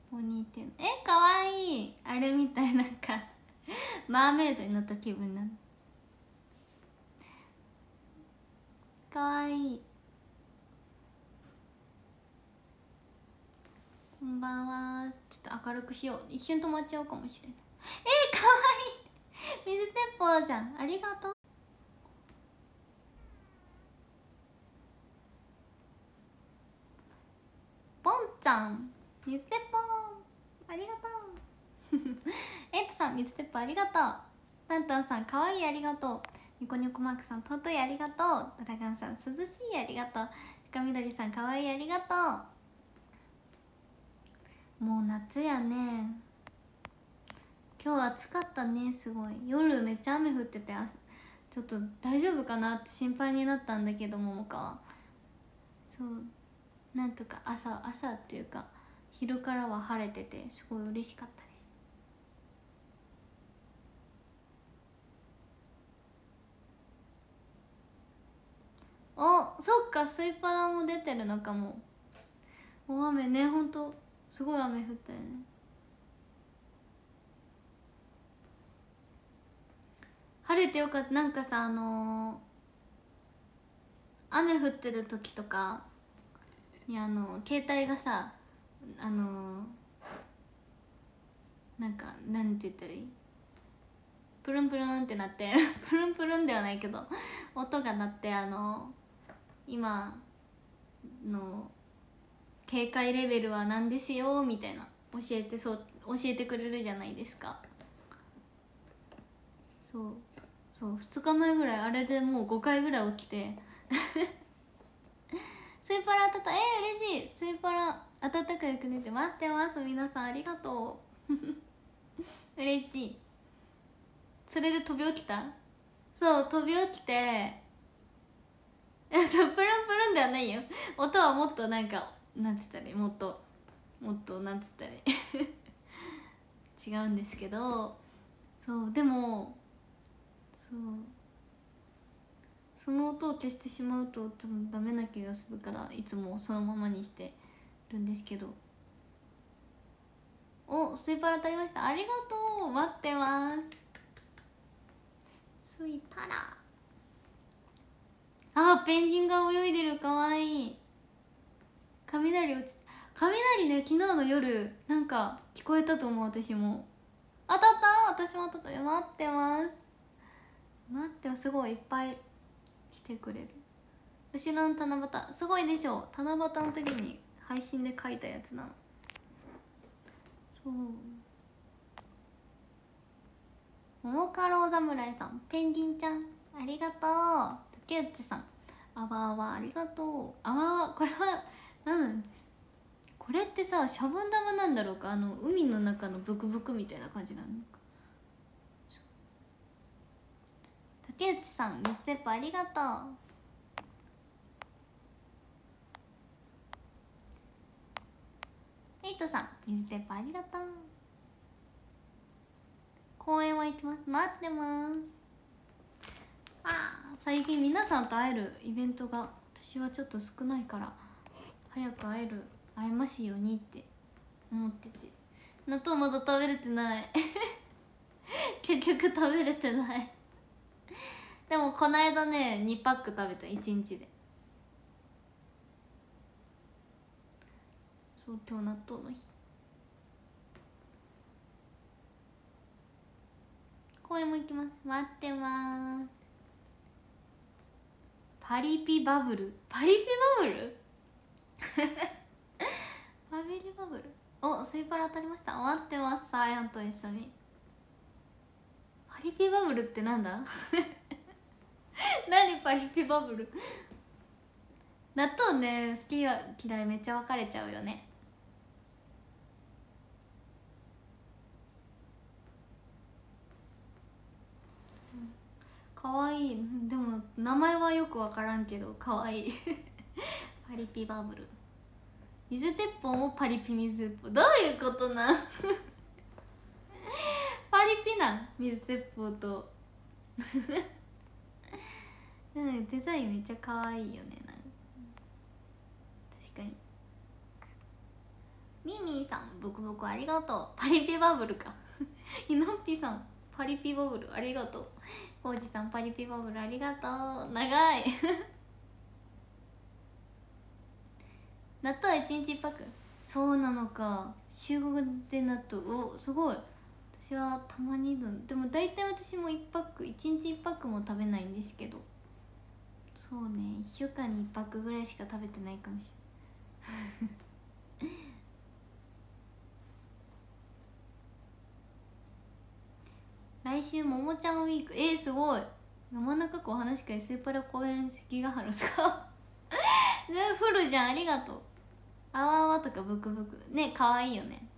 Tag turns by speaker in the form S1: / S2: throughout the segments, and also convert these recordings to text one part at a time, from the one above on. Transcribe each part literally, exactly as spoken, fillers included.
S1: ポニーテール、えかわいい。あれみたい、なんかマーメイドになった気分なの。かわいい。こんばんは。ちょっと明るくしよう。一瞬止まっちゃうかもしれない。えー、かわいい。水鉄砲じゃん。ありがとう。ポンちゃん、水鉄砲ありがとうエイトさん、水鉄砲ありがとう。タンタンさん、かわいいありがとう。ニコニコマークさん、尊いありがとう。ドラガンさん、涼しいありがとう。深緑さん、かわいいありがとう。もう夏やね。今日暑かったね。すごい夜めっちゃ雨降ってて、ちょっと大丈夫かなって心配になったんだけど、桃香はそうなんとか朝朝っていうか昼からは晴れてて、すごい嬉しかったです。お、そっか、スイパラも出てるのかも。大雨ね、ほんとすごい雨降ったよね。晴れてよかった。なんかさ、あのー、雨降ってる時とかに、あの携帯がさ、あのー、なんかなんて言ったらいい、プルンプルンってなってプルンプルンではないけど音が鳴って、あの今の警戒レベルは何ですよみたいな教えて、そう教えてくれるじゃないですか。そうそう、ふつかまえぐらいあれでもうごかいぐらい起きてスイパラ当たった。えー、嬉しい。スイパラ暖かくよく寝て待ってます。皆さんありがとう嬉しい。それで飛び起きた。そう飛び起きてそうプルンプルンではないよ。音はもっとなんかなんつったらいい、もっともっとなんつったらいい違うんですけど、そうでもそうその音を消してしまうと多分ダメな気がするから、いつもそのままにしてるんですけど。お、スイパラ当たりました。ありがとう。待ってます。スイパラ、あ、ペンギンが泳いでる。かわいい。雷落ち雷ね、昨日の夜なんか聞こえたと思う。私も当たった。私も当たった。待ってます。待ってます。すごいいっぱい来てくれる。後ろの七夕すごいでしょ。七夕の時に配信で書いたやつなの。そう、桃太郎侍さん、ペンギンちゃんありがとう。竹内さん、あわあわありがとう。あわあわ、これはなんこれってさ、シャボン玉なんだろうか。あの海の中のブクブクみたいな感じなのか。竹内さん、水鉄砲ありがとう。エイトさん、水鉄砲ありがとう。公園は行きます。待ってます。あー、最近皆さんと会えるイベントが私はちょっと少ないから、早く会える会えますようにって思ってて。納豆まだ食べれてない結局食べれてないでもこの間ねにパック食べた、いちにちで。そう、今日納豆の日。公園も行きます。待ってます。パリピバブル、パリピバブルパリピバブル。お、スイパラ当たりました。待ってます。サーヤンと一緒に。パリピバブルってなんだ何パリピバブル納豆ね、好きや嫌いめっちゃ分かれちゃうよね。かわいい。でも名前はよく分からんけどかわいいパリピバブル。水鉄砲もパリピ水鉄砲、どういうことなんパリピなん水鉄砲とデザインめっちゃ可愛いよね。なんか確かにミミーさんブクブクありがとう。パリピバブルかイノッピさんパリピバブルありがとう。コウジさんパリピバブルありがとう。長い納豆いちにちいっパック。そうなのか、週ごで納豆、おすごい。私はたまにだ。でも大体私もいっパックいちにちいっパックも食べないんですけど、そうね、いっしゅうかんにいっパックぐらいしか食べてないかもしれない来週ももちゃんウィーク。えー、すごい。山中湖話し会スーパラ公園関ヶ原ですかフルじゃん、ありがとう。あわあわとかブクブクね、かわいいよね。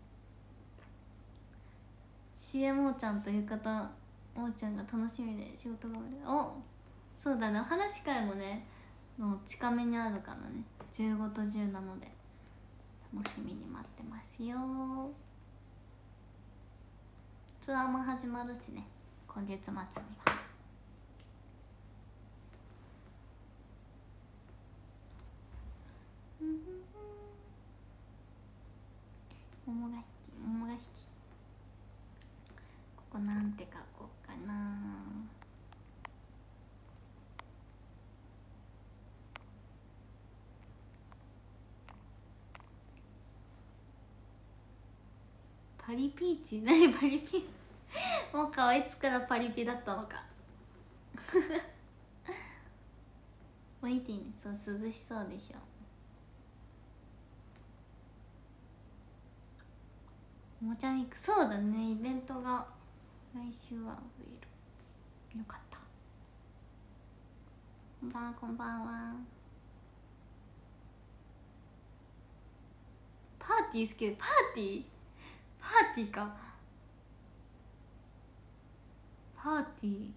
S1: シーエム おーちゃんと浴衣おーちゃんが楽しみで仕事が終わる。お、そうだね、お話し会もねの近めにあるからね、じゅうごとじゅうなので楽しみに待ってますよ。ツアーも始まるしね、今月末には。桃が好き、桃が好き。ここなんて書こうかな。パリピーチ何パリピもうかいつからパリピだったのかウェイティング、そう、涼しそうでしょ。おもちゃウィーク、そうだね、イベントが来週は増える。よかった。こんばんは、こんばんは。パーティー好き。パーティーパーティーか。パーティー、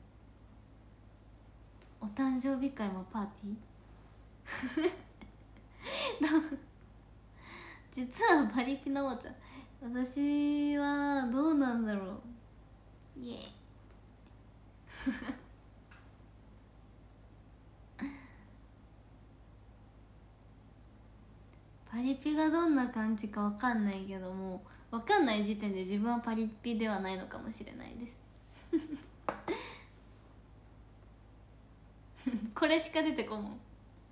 S1: お誕生日会もパーティー実はパリピのおもちゃ、私はどうなんだろう。イエイパリピがどんな感じかわかんないけども、わかんない時点で自分はパリピではないのかもしれないですこれしか出てこんもん。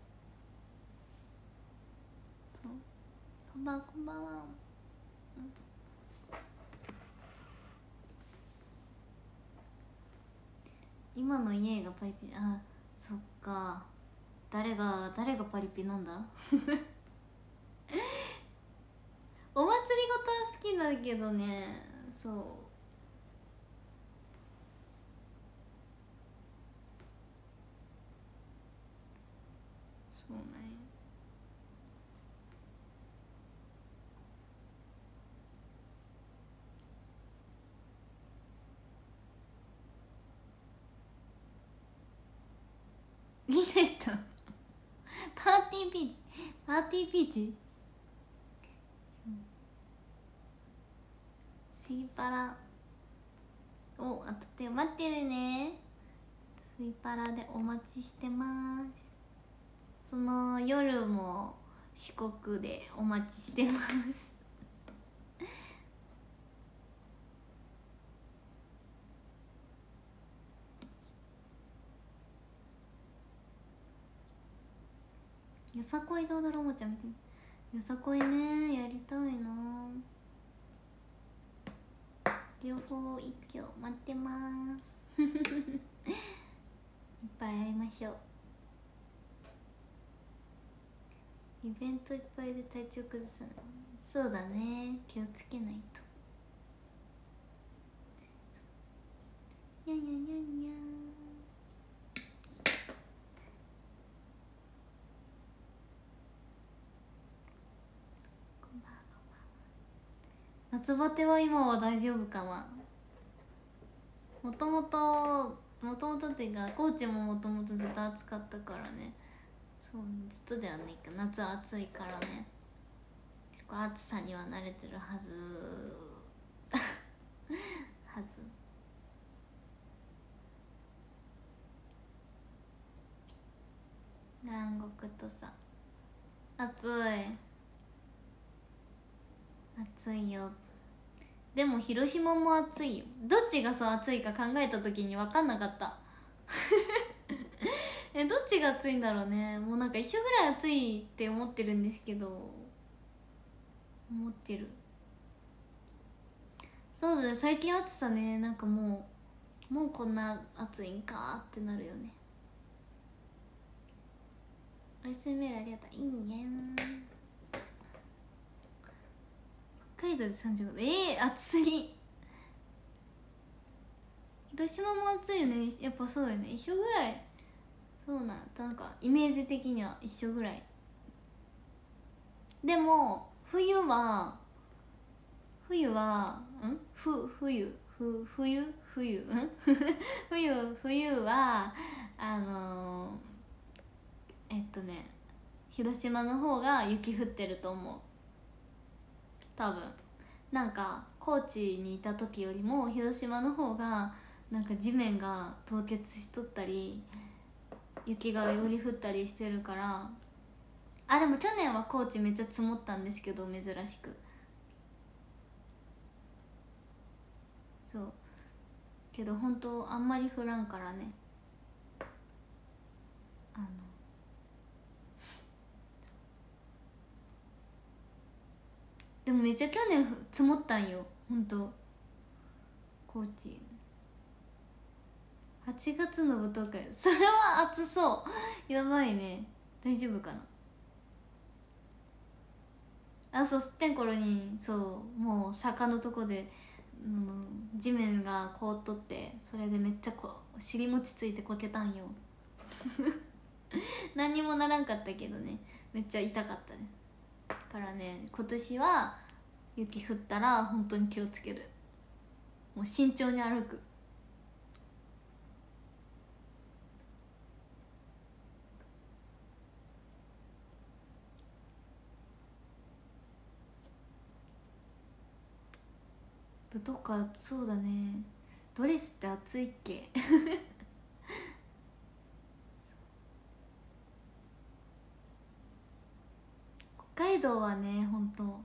S1: そう、こんばんは、こんばんは、うん、今の家がパリピ。あ、そっか、誰が誰がパリピなんだお祭りごとは好きだけどね。そう、そうね。リレットパーティーピーチ、パーティーピーチ、スイパラ、お、当たって待ってるね。スイパラでお待ちしてます。その夜も四国でお待ちしてますよさこいどうだろうもちゃんみたいな。よさこいね、やりたいな。両方一挙待ってますいっぱい会いましょう。イベントいっぱいで体調崩さない。そうだね、気をつけないと。にゃにゃにゃにゃ。こんばんは、こんばんは。夏バテは今は大丈夫かな。もともともともとっていうか、高知ももともとずっと暑かったからね。そう、ずっとではないか、夏は暑いからね、結構暑さには慣れてるはずはず。南国とさ、暑い。 暑いよ。でも広島も暑いよ。どっちがそう暑いか考えた時に分かんなかったえ、どっちが暑いんだろうね。もうなんか一緒ぐらい暑いって思ってるんですけど、思ってる。そうだね、最近暑さね、なんかもうもうこんな暑いんかってなるよね。おやすみメールありがとう。いいね。北海道でさんじゅうごど。えー、暑すぎ。広島も暑いよね。やっぱそうよね、一緒ぐらい。そうなんなんかイメージ的には一緒ぐらい。でも冬は冬はんふ冬ふ冬冬ん冬冬はあのー、えっとね広島の方が雪降ってると思う、多分。なんか高知にいた時よりも広島の方がなんか地面が凍結しとったり雪がより降ったりしてるから。あ、でも去年は高知めっちゃ積もったんですけど、珍しく。そうけど本当あんまり降らんからね。あのでもめっちゃ去年積もったんよ、本当。高知はちがつの舞踏会、それは暑そうやばいね。大丈夫かな。あ、そう、すってん頃にそうもう坂のとこで、うん、地面が凍っとって、それでめっちゃこ尻餅ついてこけたんよ何にもならんかったけどね、めっちゃ痛かったね。だからね、今年は雪降ったら本当に気をつける。もう慎重に歩く。舞踏会暑そうだね。ドレスって暑いっけ北海道はね、ほんと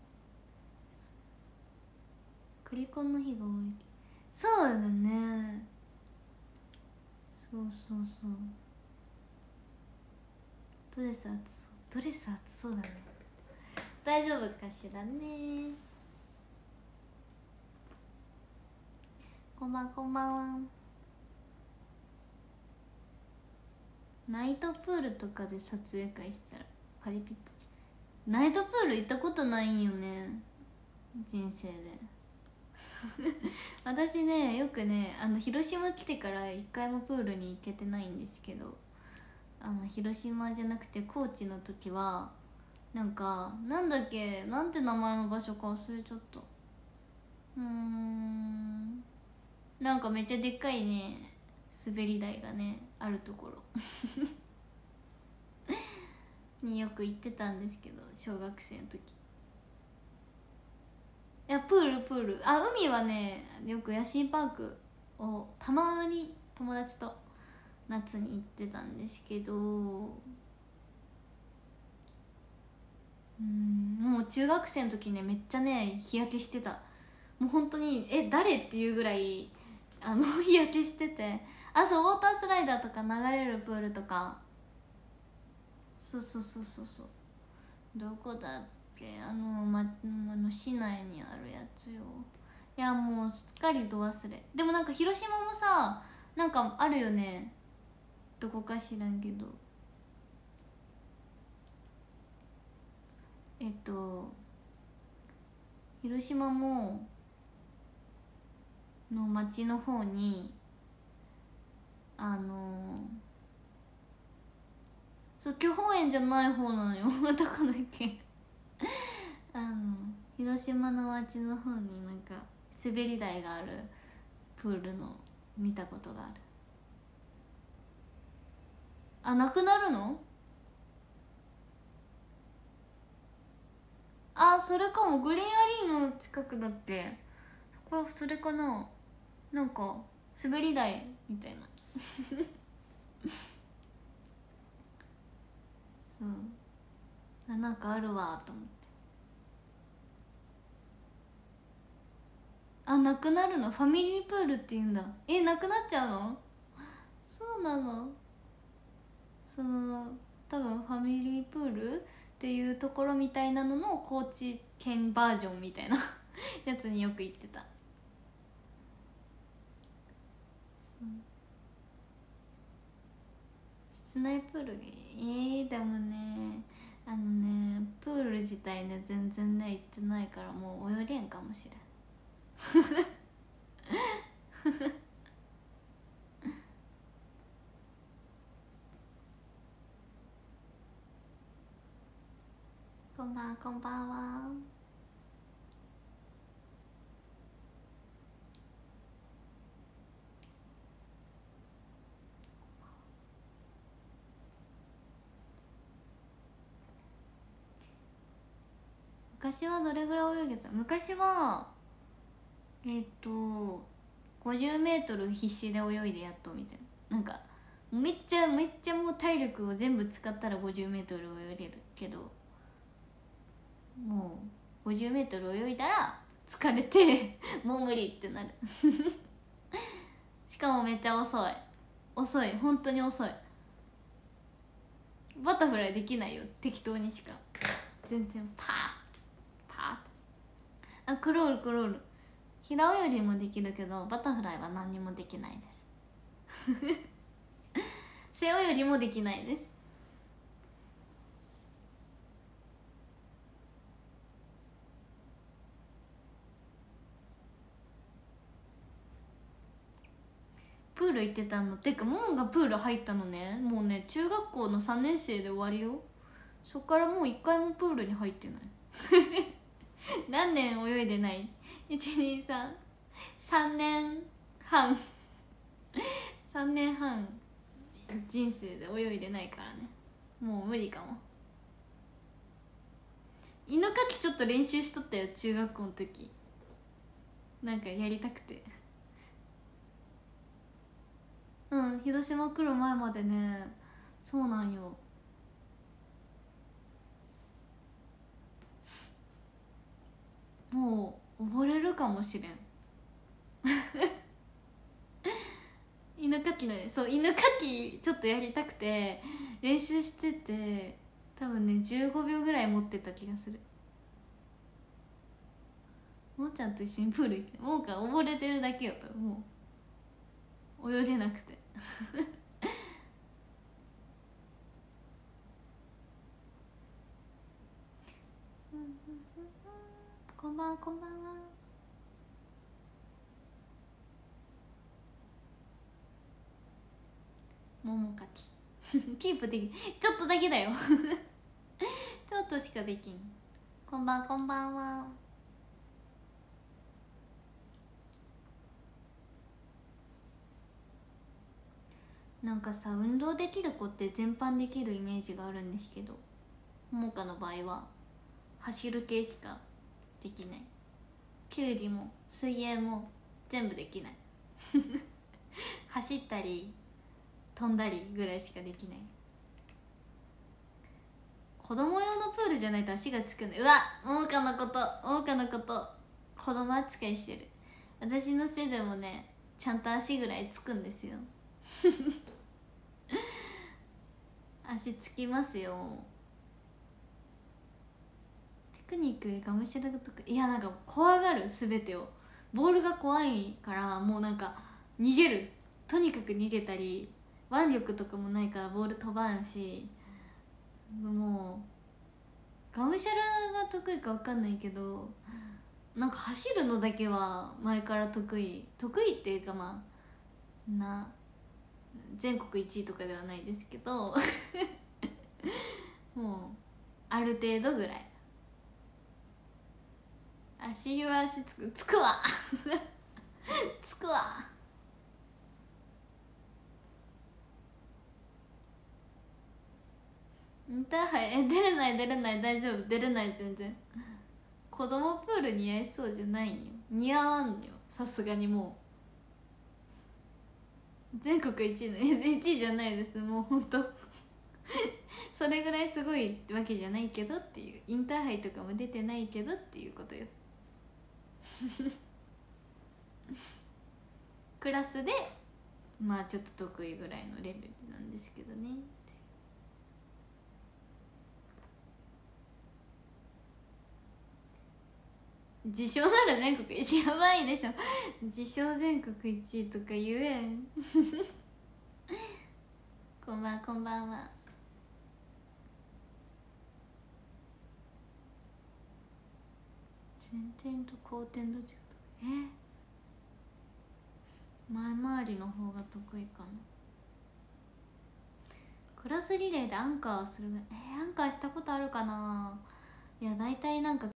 S1: クリコンの日が多い。そうだね、そうそうそう。ドレス暑そう、ドレス暑そうだね。大丈夫かしらね。こんばんこんばんは。ナイトプールとかで撮影会したらパリピップ。ナイトプール行ったことないんよね、人生で私ね、よくね、あの広島来てから一回もプールに行けてないんですけど、あの広島じゃなくて高知の時はなんか、なんだっけ、なんて名前の場所か忘れちゃった。うーんなんかめっちゃでっかいね滑り台がねあるところによく行ってたんですけど、小学生の時。いや、プールプール、あ、海はね、よくヤシーパークをたまに友達と夏に行ってたんですけど、うんもう中学生の時ね、めっちゃね日焼けしてた。もう本当にえ誰っていうぐらいあの日焼けしてて。あ、そう、ウォータースライダーとか流れるプールとか。そうそうそうそうそう。どこだっけ、あの、ま、あの市内にあるやつよ。いやもうすっかりど忘れ。でもなんか広島もさ、なんかあるよね、どこか知らんけど。えっと広島もの町の方にあのそう、巨峰園じゃない方なのよどこだっけあの広島の町の方になんか滑り台があるプールの見たことがある。あ、なくなるの。あ、それかも、グリーンアリーナの近くだって。そこそれかな、なんか滑り台みたいなそう、あ、なんかあるわと思って。 あ、なくなるの？ファミリープールって言うんだ。え、なくなっちゃうの？そうなの？その多分ファミリープールっていうところみたいなのの高知県バージョンみたいなやつによく行ってた。室内プールえー、でもね、あのね、プール自体ね全然ね行ってないからもう泳げんかもしれんこんばんこんばんは。昔はどれぐらい泳げた？昔はえっ、ー、とごじゅうメートル必死で泳いでやっとみたいな、なんかめっちゃめっちゃもう体力を全部使ったらごじゅうメートル泳げるけど、もうごじゅうメートル泳いだら疲れてもう無理ってなるしかもめっちゃ遅い遅い本当に遅い。バタフライできないよ、適当にしか。全然パーパーあ、クロールクロール平泳ぎもできるけどバタフライは何にもできないです背泳ぎもできないです。プール行ってたの？てかモンがプール入ったのね、もうね中学校のさんねん生で終わりよ。そっからもう一回もプールに入ってない何年泳いでない？ いちにさん さんねんはんさんねんはん人生で泳いでないからね、もう無理かも。犬かきちょっと練習しとったよ中学校の時、なんかやりたくて。うん、広島来る前までね、そうなんよ。もう溺れるかもしれん犬かきのね、そう犬かきちょっとやりたくて練習してて、多分ねじゅうごびょうぐらい持ってた気がする。もーちゃんと一緒にプール行って、もーが溺れてるだけよ多分、もう泳げなくてこんばんはこんばんは。桃かきキープできちょっとだけだよちょっとしかできん。こんばんこんばんは。なんかさ、運動できる子って全般できるイメージがあるんですけど、桃香の場合は走る系しかできない。球技も水泳も全部できない走ったり飛んだりぐらいしかできない。子供用のプールじゃないと足がつくの。うわ、桃香のこと桃香のこと子供扱いしてる。私のせいでもねちゃんと足ぐらいつくんですよ足つきますよ。テクニックがむしゃらが得意。いや、なんか怖がる、全てを。ボールが怖いからもうなんか逃げる、とにかく逃げたり、腕力とかもないからボール飛ばんし、もうがむしゃらが得意か分かんないけど、なんか走るのだけは前から得意得意っていうか、まあな全国いちいとかではないですけどもうある程度ぐらい。足は足つくつくわつくわ。インターハイえ出れない出れない、大丈夫出れない。全然子供プール似合いそうじゃないんよ、似合わんよさすがに。もう全国いちいのいちいじゃないです、もうほんとそれぐらいすごいってわけじゃないけどっていう、インターハイとかも出てないけどっていうことよクラスでまあちょっと得意ぐらいのレベルなんですけどね。自称なら全国一やばいでしょ。自称全国一位とか言えん。こんばんこんばんは。前転と後転どっちが得意？え前回りの方が得意かな。クラスリレーでアンカーするぐらい。えー、アンカーしたことあるかな。いや大体なんか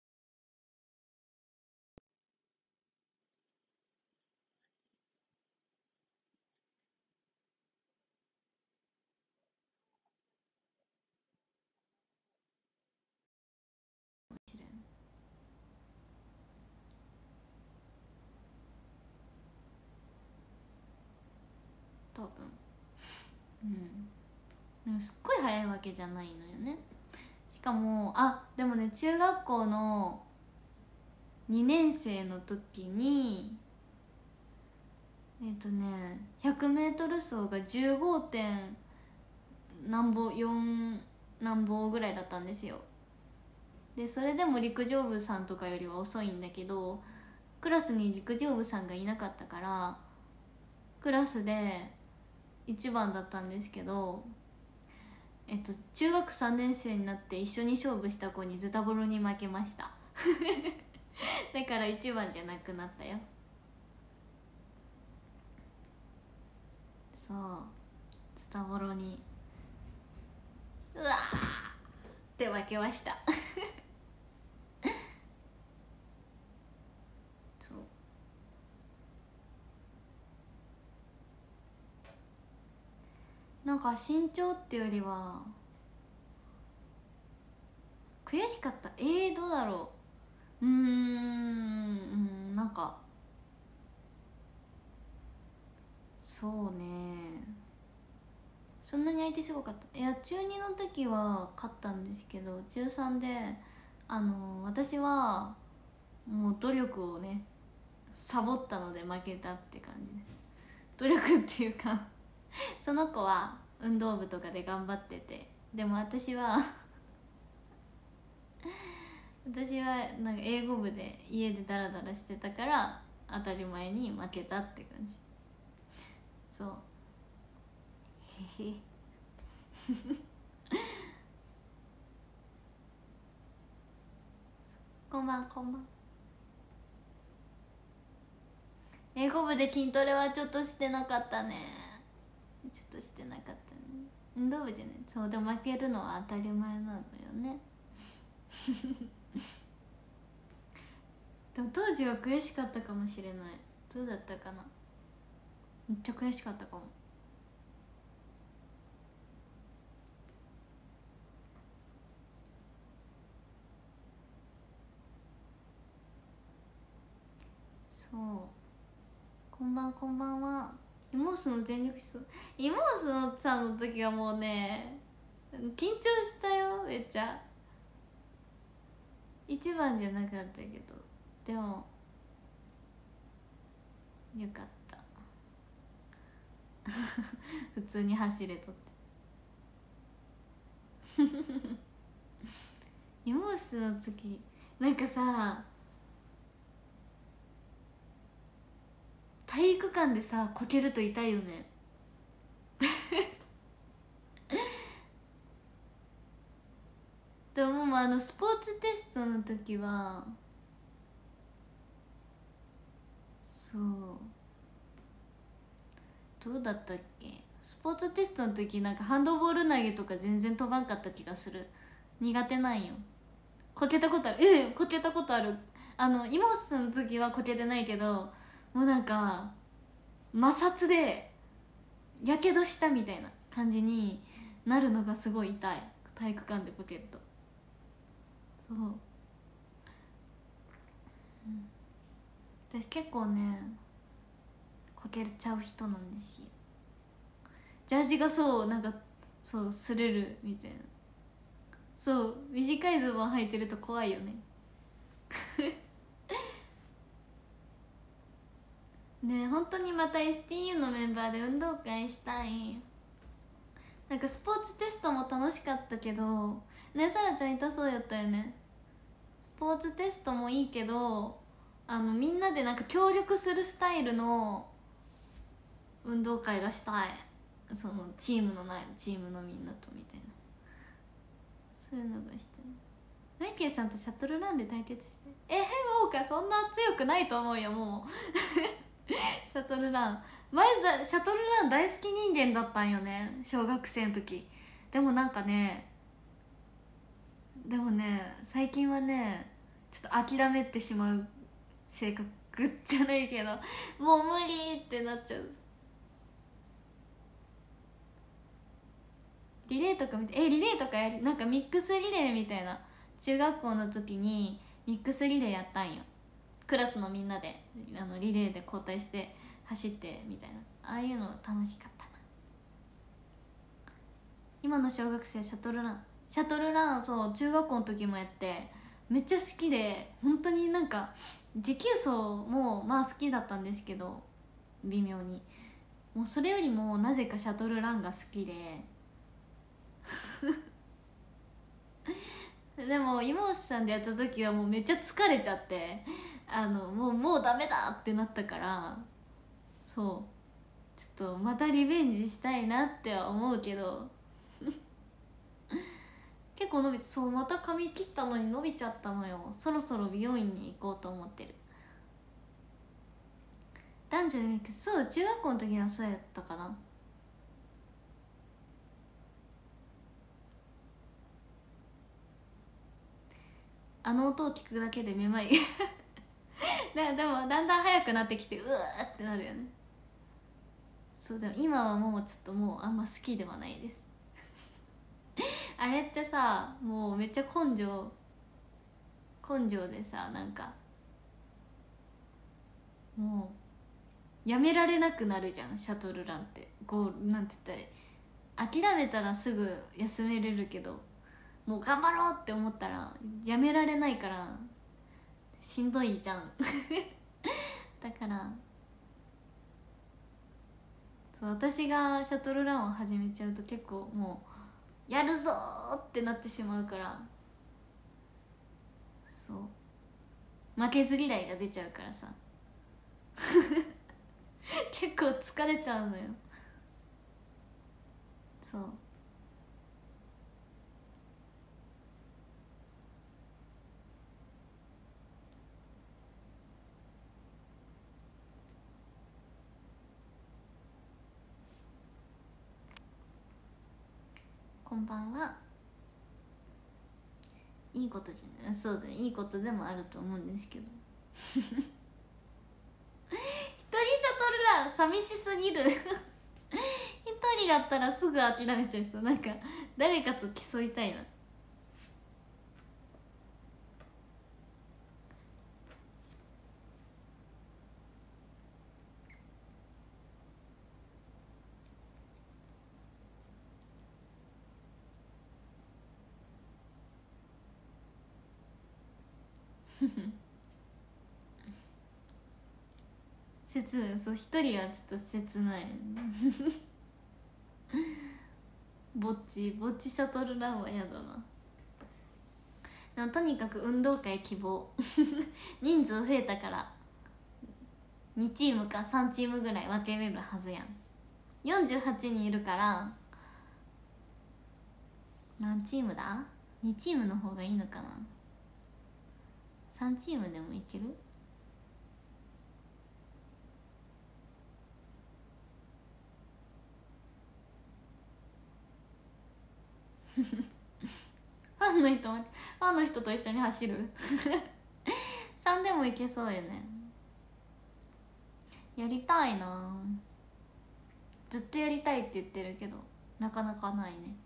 S1: 多分うんでもすっごい速いわけじゃないのよね。しかもあでもね中学校のにねん生の時にえっ、ー、とね ひゃくメートル 走がじゅうご. 点何歩よん何歩ぐらいだったんですよ。でそれでも陸上部さんとかよりは遅いんだけど、クラスに陸上部さんがいなかったからクラスでいちばんだったんですけど、えっと中学さんねん生になって一緒に勝負した子にズタボロに負けました。だからいちばんじゃなくなったよ。そうズタボロにうわーって負けました。そうなんか身長ってよりは悔しかった。えー、どうだろう。うーんうんなんかそうねそんなに相手すごかった。いや中にの時は勝ったんですけど中さんであの私はもう努力をねサボったので負けたって感じです。努力っていうかその子は運動部とかで頑張ってて、でも私は私はなんか英語部で家でダラダラしてたから当たり前に負けたって感じ。そうへへこんばんこんばん。英語部で筋トレはちょっとしてなかったね。ちょっとしてなかったね。運動部じゃない。そうでも負けるのは当たり前なのよね。でも当時は悔しかったかもしれない。どうだったかな。めっちゃ悔しかったかも。そうこんばんこんばんは。イモースの全力疾走イモースのさんの時はもうね緊張したよめっちゃ。一番じゃなかったけどでもよかった普通に走れとってイモースの時なんかさ体育館でさこけると痛いよね。でももうあのスポーツテストの時はそうどうだったっけ。スポーツテストの時なんかハンドボール投げとか全然飛ばんかった気がする。苦手なんよ。こけたことある。えこけたことある。あのイモスの時はこけてないけどもうなんか摩擦でやけどしたみたいな感じになるのがすごい痛い。体育館でこけるとそう、うん、私結構ねこけちゃう人なんですよ。ジャージがそうなんかそう擦れるみたいな。そう短いズボン履いてると怖いよねねえ本当にまた エスティーユー のメンバーで運動会したい。なんかスポーツテストも楽しかったけどね、さらちゃん痛そうやったよね。スポーツテストもいいけど、あのみんなでなんか協力するスタイルの運動会がしたい。そのチームのないチームのみんなとみたいな、そういうのがしたい。マイケイさんとシャトルランで対決して、えー、もうかそんな強くないと思うよもうシャトルラン前だ、シャトルラン大好き人間だったんよね小学生の時。でもなんかねでもね最近はねちょっと諦めてしまう性格じゃないけど、もう無理ってなっちゃう。リレーとか見て、えリレーとかやり、なんかミックスリレーみたいな、中学校の時にミックスリレーやったんよ。クラスのみんなであのリレーで交代して走ってみたいな、ああいうの楽しかったな。今の小学生シャトルランシャトルランそう中学校の時もやってめっちゃ好きで、本当になんか持久走もまあ好きだったんですけど微妙に、もうそれよりもなぜかシャトルランが好きででも妹内さんでやった時はもうめっちゃ疲れちゃって、あのもうもうダメだってなったから、そうちょっとまたリベンジしたいなっては思うけど結構伸びて、そうまた髪切ったのに伸びちゃったのよ。そろそろ美容院に行こうと思ってる。男女でミックス、そう中学校の時はそうやったかな。あの音を聞くだけでめまいででもだんだん速くなってきてうわーってなるよね。そうでも今はもうちょっともうあんま好きではないですあれってさもうめっちゃ根性根性でさ、なんかもうやめられなくなるじゃんシャトルランって。ゴールなんて言ったら諦めたらすぐ休めれるけど、もう頑張ろうって思ったらやめられないからしんどいじゃんだからそう私がシャトルランを始めちゃうと結構もうやるぞーってなってしまうから、そう負けず嫌いが出ちゃうからさ結構疲れちゃうのよ。そうこんばんは。いいことじゃない、そうだねいいことでもあると思うんですけど一人シャトルラン寂しすぎる一人だったらすぐ諦めちゃいそう。なんか誰かと競いたいな切そう一人はちょっと切ないぼっちぼっちシャトルランは嫌だな。でもとにかく運動会希望人数増えたからにチームかさんチームぐらい分けれるはずやん。よんじゅうはちにんいるから何チームだ ?に チームの方がいいのかな。さんチームでもいけるファンの人ファンの人と一緒に走るさんでもいけそうよね。やりたいな、ずっとやりたいって言ってるけどなかなかないね。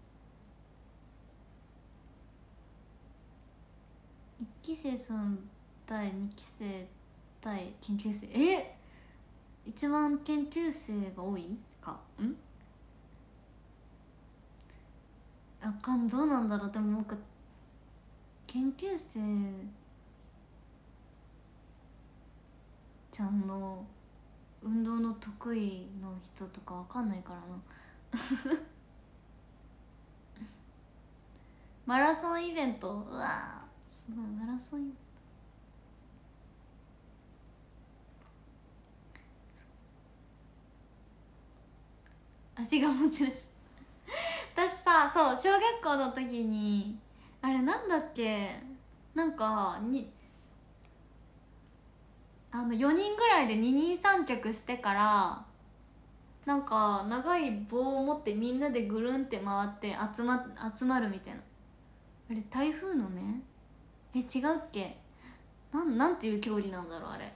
S1: いっき生さん対にき生対研究生、え一番研究生が多いかんあかん、どうなんだろう。でもなんか研究生ちゃんの運動の得意の人とかわかんないからなマラソンイベント、うわーすごいマラソンイベント、足が持ちです私さ、そう小学校の時にあれなんだっけ、なんかにあのよにんぐらいで二人三脚してから、なんか長い棒を持ってみんなでぐるんって回って集ま集まるみたいな、あれ台風の目、え違うっけ、なんなんていう競技なんだろうあれ、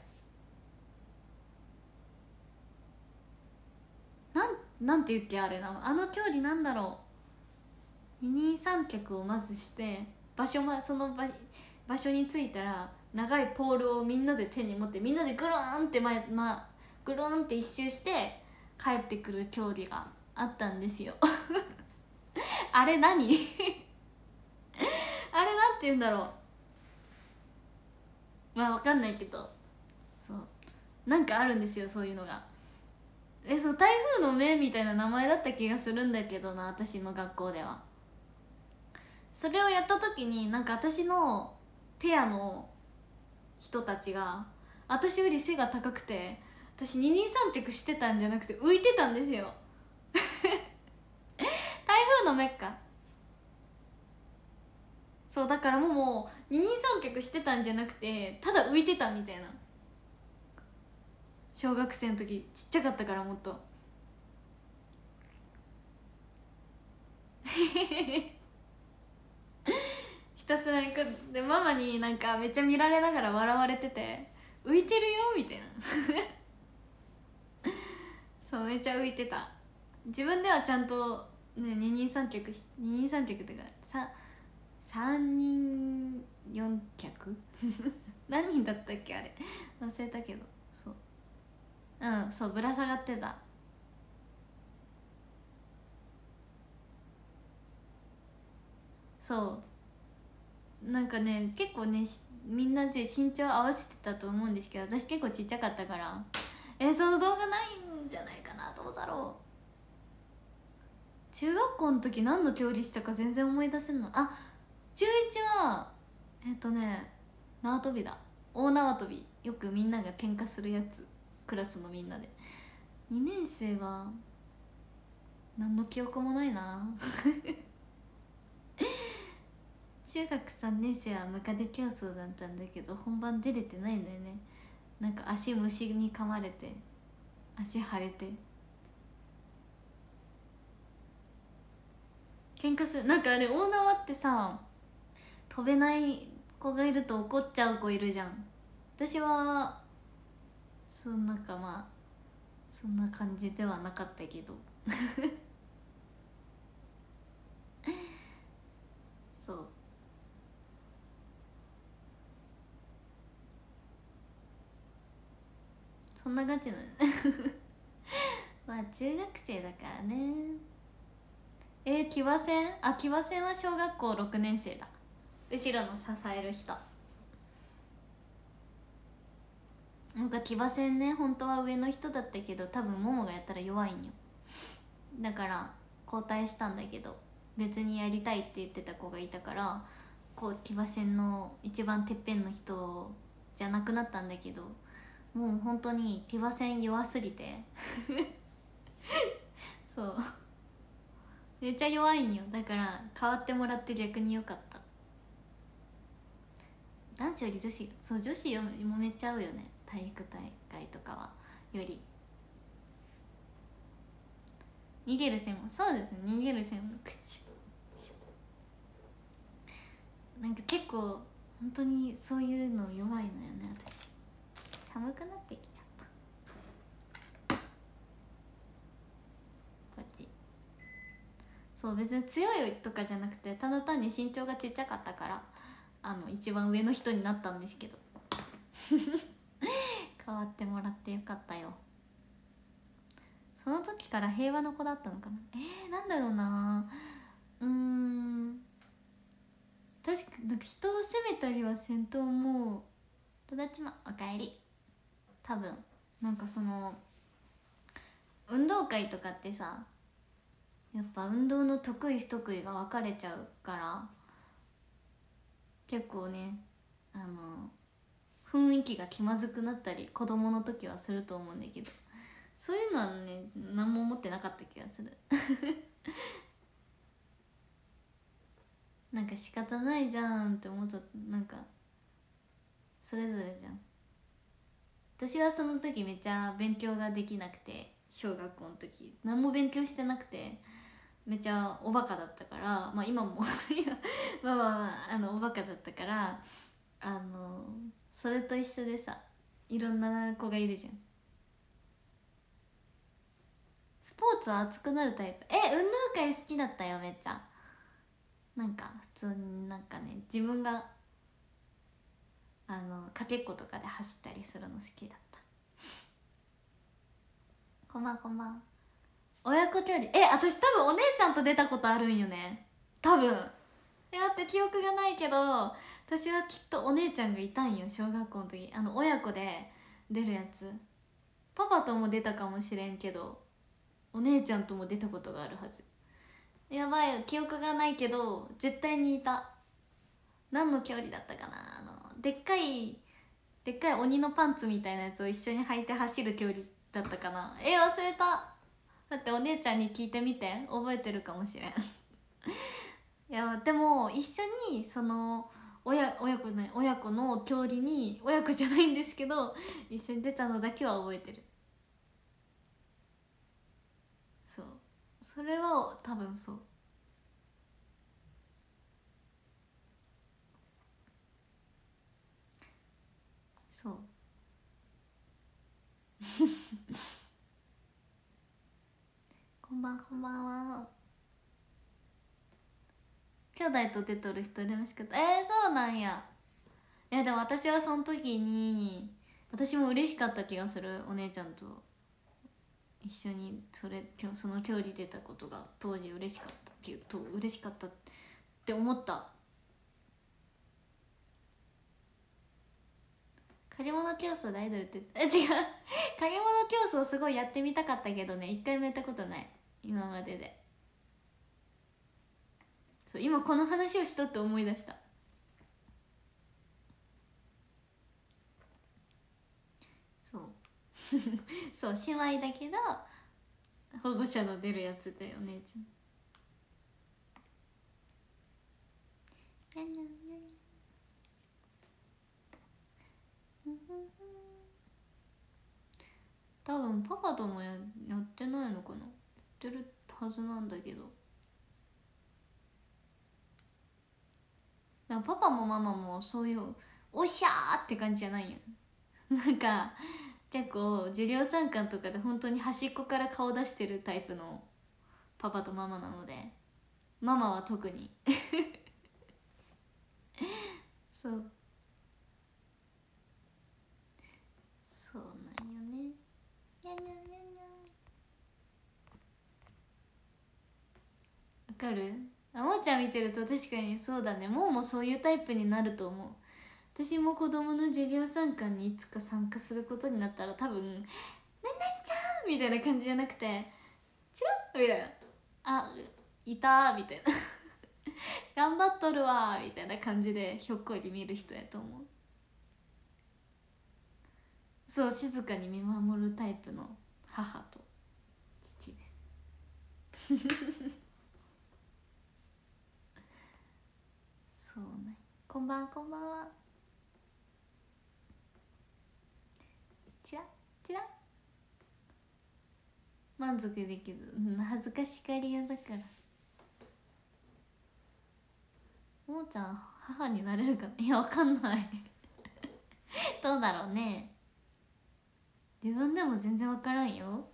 S1: なんなんていうっけあれな、あの競技なんだろう、二人三脚をまずして場所、ま、その場場所に着いたら長いポールをみんなで手に持ってみんなでぐるーんって前、ま、ぐるーんって一周して帰ってくる競技があったんですよあれ何あれなんて言うんだろう、まあわかんないけど、そうなんかあるんですよそういうのが。えそう台風の目みたいな名前だった気がするんだけどな、私の学校では。それをやった時になんか私のペアの人たちが私より背が高くて、私二人三脚してたんじゃなくて浮いてたんですよ台風の目か、そうだからもうもう二人三脚してたんじゃなくてただ浮いてたみたいな、小学生の時ちっちゃかったからもっとひたすらにこうでママになんかめっちゃ見られながら笑われてて、浮いてるよみたいなそうめっちゃ浮いてた。自分ではちゃんとね二人三脚し二人三脚っていうかさ三人四脚何人だったっけあれ忘れたけど、そううんそうぶら下がってた。そうなんかね結構ねみんなで身長合わせてたと思うんですけど、私結構ちっちゃかったから、えその動画ないんじゃないかな、どうだろう。中学校の時何の競技したか全然思い出せんの。あ中いちはえっとね縄跳びだ、大縄跳び、よくみんなが喧嘩するやつ、クラスのみんなで。にねん生は何の記憶もないな中学さんねん生はムカデ競争だったんだけど本番出れてないんだよね。なんか足虫に噛まれて足腫れて喧嘩する。なんかあれ大縄ってさ飛べない子がいると怒っちゃう子いるじゃん。私はそんなんかまあそんな感じではなかったけどそうそんな感じなのまあ中学生だからね。えー、騎馬戦、あ騎馬戦は小学校ろくねん生だ。後ろの支える人。なんか騎馬戦ね本当は上の人だったけど多分ももがやったら弱いんよ。だから交代したんだけど別にやりたいって言ってた子がいたからこう騎馬戦の一番てっぺんの人じゃなくなったんだけど、もう本当に騎馬戦弱すぎてそうめっちゃ弱いんよ。だから代わってもらって逆に良かった。男子より女子、そう女子よもめっちゃ合うよね体育大会とかはより。逃げる線もそうですね、逃げる線もなんか結構本当にそういうの弱いのよね私。寒くなってきちゃったこっち。そう別に強いとかじゃなくてただ単に身長がちっちゃかったからあの一番上の人になったんですけど変わってもらってよかったよ。その時から平和の子だったのかな。えー、なんだろうな、うーん確かなんか人を責めたりはせんと思う。とだちまおかえり。多分なんかその運動会とかってさ、やっぱ運動の得意不得意が分かれちゃうから結構ね、あの雰囲気が気まずくなったり子供の時はすると思うんだけど、そういうのはね何も思ってなかった気がするなんか仕方ないじゃんって思っちゃった。なんかそれぞれじゃん。私はその時めっちゃ勉強ができなくて、小学校の時何も勉強してなくてめっちゃおバカだったから、まあ今もまあまあまあ、あのおバカだったから、あのそれと一緒でさ、いろんな子がいるじゃん。スポーツは熱くなるタイプ。え、運動会好きだったよめっちゃ。なんか普通になんかね、自分があのかけっことかで走ったりするの好きだった。こんばんこんばん。親子距離、え、私多分お姉ちゃんと出たことあるんよね多分。え、だって記憶がないけど、私はきっとお姉ちゃんがいたんよ小学校の時。あの親子で出るやつ。パパとも出たかもしれんけどお姉ちゃんとも出たことがあるはず。やばい、記憶がないけど絶対にいた。何の距離だったかな、あのでっかいでっかい鬼のパンツみたいなやつを一緒に履いて走る距離だったかな。え、忘れた。だってお姉ちゃんに聞いてみて、覚えてるかもしれんいやでも一緒にその親親子ね親子の距離に、親子じゃないんですけど一緒に出たのだけは覚えてる。そう、それは多分そう。そうこんばんこんばんは。兄弟と出とる人羨ましかった。えー、そうなんや。いやでも私はその時に私も嬉しかった気がする。お姉ちゃんと一緒にそれその距離出たことが当時嬉しかったっていうと嬉しかったって思った。借り物競争でアイドルってえ違う借り物競争すごいやってみたかったけどね、一回もやったことない今までで。そう、今この話をしとって思い出した。そうそう姉妹だけど保護者の出るやつでお姉ちゃん。多分パパとも や, やってないのかな。やってるはずなんだけど、でもパパもママもそういうおっしゃーって感じじゃないよなんか結構授業参観とかで本当に端っこから顔出してるタイプのパパとママなので、ママは特にそうそうなんよね。にゃにゃにゃにゃわかる。あもーちゃん見てると確かにそうだね。もうもそういうタイプになると思う。私も子供の授業参観にいつか参加することになったら多分「なんなんちゃん!」みたいな感じじゃなくて「チュッ!」みたいな「あいた」みたいな頑張っとるわみたいな感じでひょっこり見る人やと思う。そう、静かに見守るタイプの母と父ですそうね。こんばんこんばんは。チラチラ満足できる、うん、恥ずかしがり屋だから。ももちゃん母になれるかな。いやわかんないどうだろうね。自分でも全然わからんよ。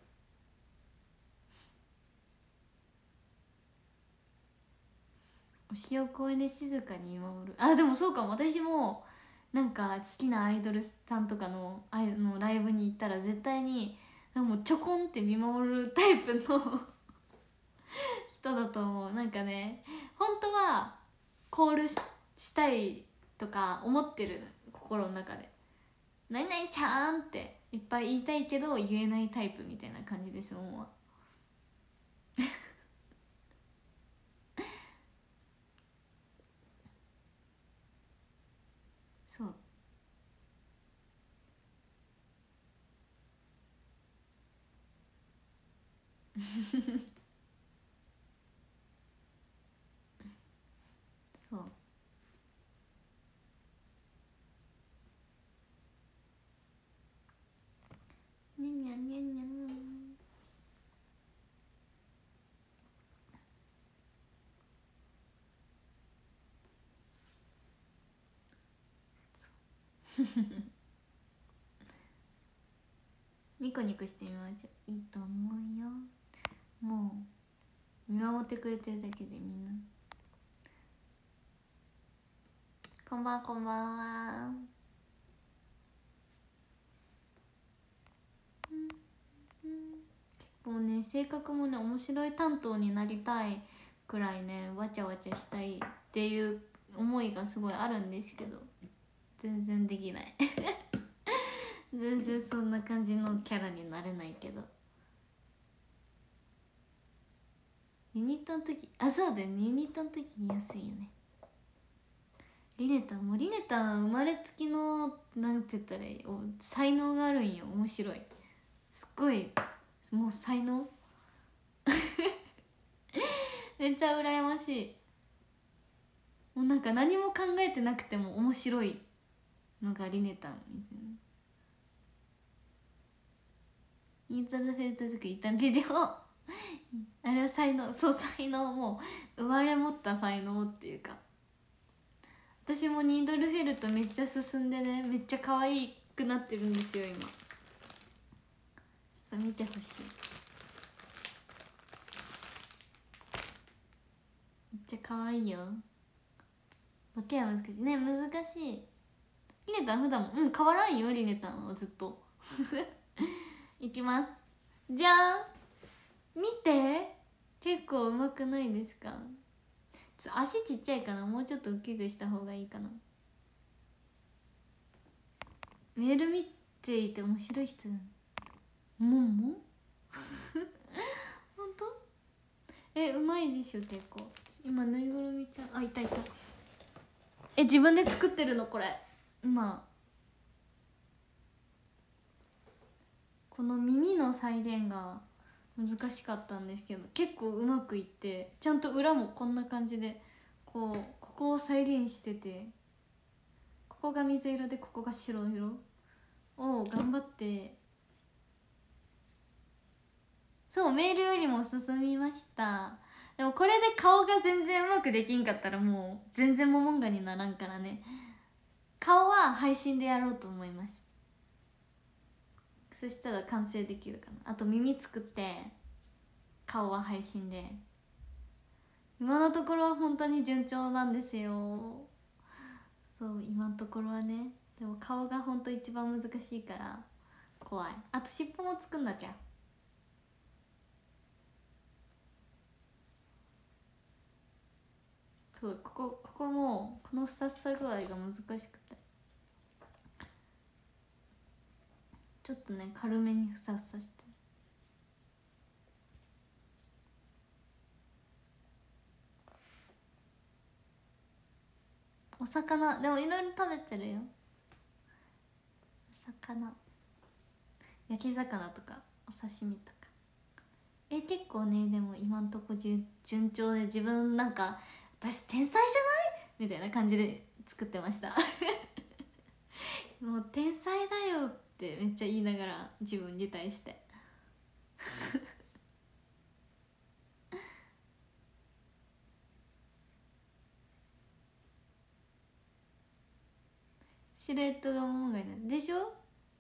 S1: 推しを公園で静かに見守る。あでもそうかも。私もなんか好きなアイドルさんとかのあのライブに行ったら絶対にもうちょこんって見守るタイプの人だと思う。なんかね、本当はコール し, したいとか思ってる心の中で。 何々ちゃんっていっぱい言いたいけど言えないタイプみたいな感じですもうそうそうにゃにゃにゃにゃニコニコしてみましょう。いいと思うよ。もう見守ってくれてるだけでみんな。こんばんはこんばんは。結構ね性格もね面白い担当になりたいくらいねわちゃわちゃしたいっていう思いがすごいあるんですけど全然できない全然そんな感じのキャラになれないけど。ユニットの時あそうだよねユニットの時言いやすいよね。リネタンもリネタン生まれつきのなんて言ったらいいお才能があるんよ。面白いすっごいもう才能めっちゃ羨ましい。もうなんか何も考えてなくても面白いのがリネタンみたいな。インザルフェルト作りたけどあれは才能そう才能もう生まれ持った才能っていうか私もニードルフェルトめっちゃ進んでねめっちゃ可愛くなってるんですよ今。ちょっと見てほしい。めっちゃ可愛いよ。ボケは難しいね難しい。リネタン普段もうん変わらんよリネタンはずっといきますじゃん見て結構うまくないですか。ちょっと足ちっちゃいかなもうちょっと大きくした方がいいかな。メール見ていて面白い人もんもほんとえうまいでしょ結構。今ぬいぐるみちゃんあいたいたえ自分で作ってるのこれ今この耳の再現が難しかったんですけど結構うまくいってちゃんと裏もこんな感じでこうここを再現しててここが水色でここが白色を頑張ってそうメールよりも進みました。でもこれで顔が全然うまくできんかったらもう全然モモンガにならんからね。顔は配信でやろうと思います。そしたら完成できるかな。あと耳作って顔は配信で。今のところは本当に順調なんですよ。そう今のところはね。でも顔が本当一番難しいから怖い。あと尻尾も作んなきゃ。そうここここもこのふさふさ具合が難しくてちょっとね軽めにふさふさしてお魚でもいろいろ食べてるよ。お魚焼き魚とかお刺身とかえ結構ねでも今んとこ順順調で自分なんか私天才じゃないみたいな感じで作ってましたもう天才だよってめっちゃ言いながら自分に対してシルエットがもがいないでしょで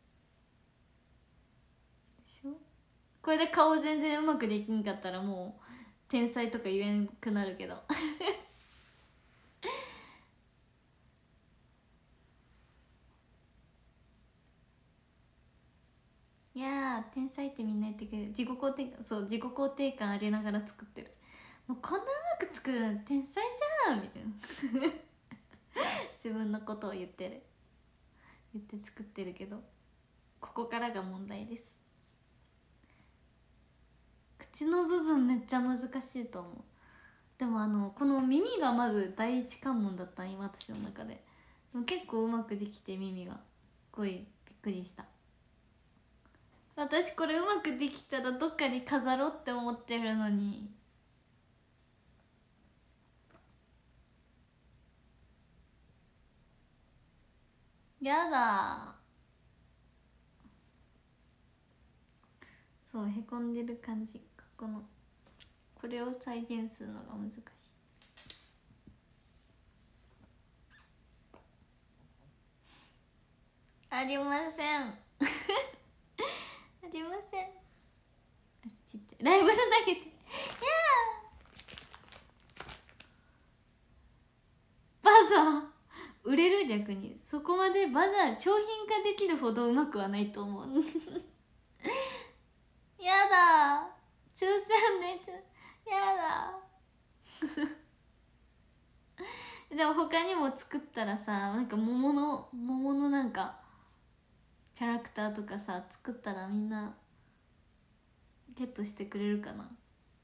S1: しょ。これで顔全然うまくできんかったらもう天才とか言えんくなるけどいやー天才ってみんな言ってくれる。自己肯定感そう自己肯定感ありながら作ってる。もうこんなうまく作るの天才じゃんみたいな自分のことを言ってる言って作ってるけど、ここからが問題です。口の部分めっちゃ難しいと思う。でもあのこの耳がまず第一関門だったん今私の中で。でも結構うまくできて、耳がすっごいびっくりした。私これうまくできたらどっかに飾ろうって思ってるのに。やだ。そう、へこんでる感じ、このこれを再現するのが難しい。ありませんありません。ちっちゃいライブで投げて、いやバザー売れる。逆にそこまでバザー商品化できるほどうまくはないと思うやだ、抽選でちょやだでも他にも作ったらさ、なんか桃の桃のなんかキャラクターとかさ作ったらみんなゲットしてくれるかな。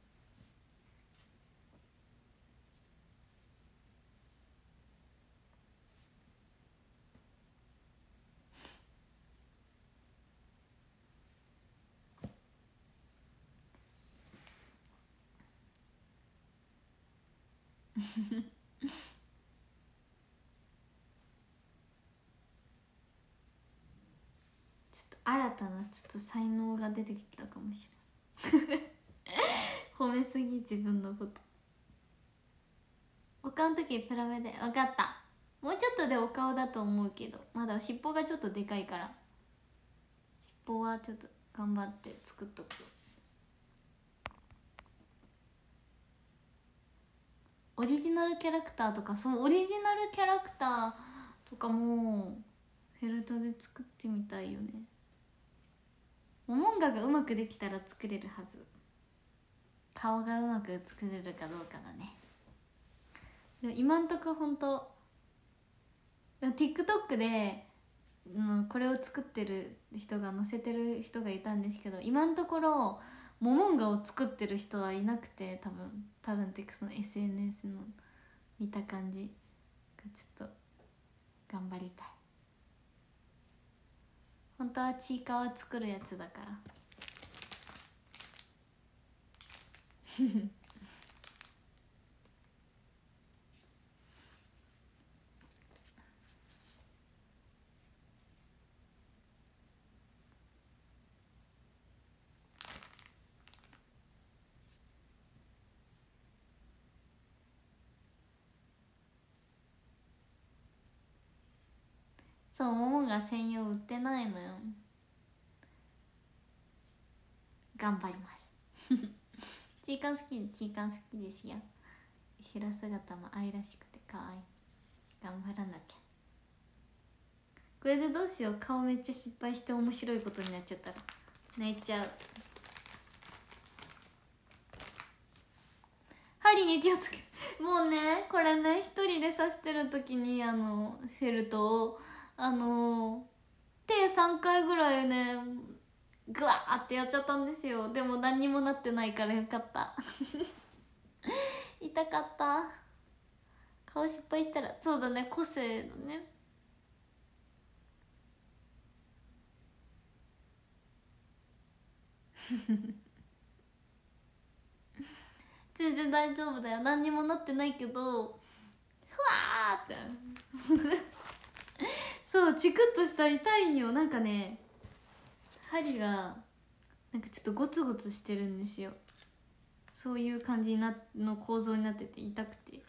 S1: ちょっと新たなちょっと才能が出てきたかもしれない褒めすぎ自分のこと。お顔の時プラ目で分かった。もうちょっとでお顔だと思うけど、まだ尻尾がちょっとでかいから尻尾はちょっと頑張って作っとく。オリジナルキャラクターとか、そうオリジナルキャラクターとかもフェルトで作ってみたいよね。モモンガがうまくできたら作れるはず。顔がうまく作れるかどうかだね。でも今んとこほんと TikTok で、うん、これを作ってる人が載せてる人がいたんですけど、今のところモモンガを作ってる人はいなくて、多分多分っていうかその エスエヌエス の見た感じがちょっと頑張りたい。本当はちいかわ作るやつだからそう、ももが専用売ってないのよ。頑張りますちいかん好きで、ちいかん好きですよ。後ろ姿も愛らしくて可愛い。頑張らなきゃ。これでどうしよう、顔めっちゃ失敗して面白いことになっちゃったら泣いちゃう。針に気をつけもうね、これね、一人で刺してる時にあのフェルトをあの手さんかいぐらいねグワーってやっちゃったんですよ。でも何にもなってないからよかった痛かった。顔失敗したら、そうだね、個性のね全然大丈夫だよ、何にもなってないけどふわーってそうチクッとしたら痛いんよ。なんかね、針がなんかちょっとゴツゴツしてるんですよ。そういう感じなの構造になってて痛くて、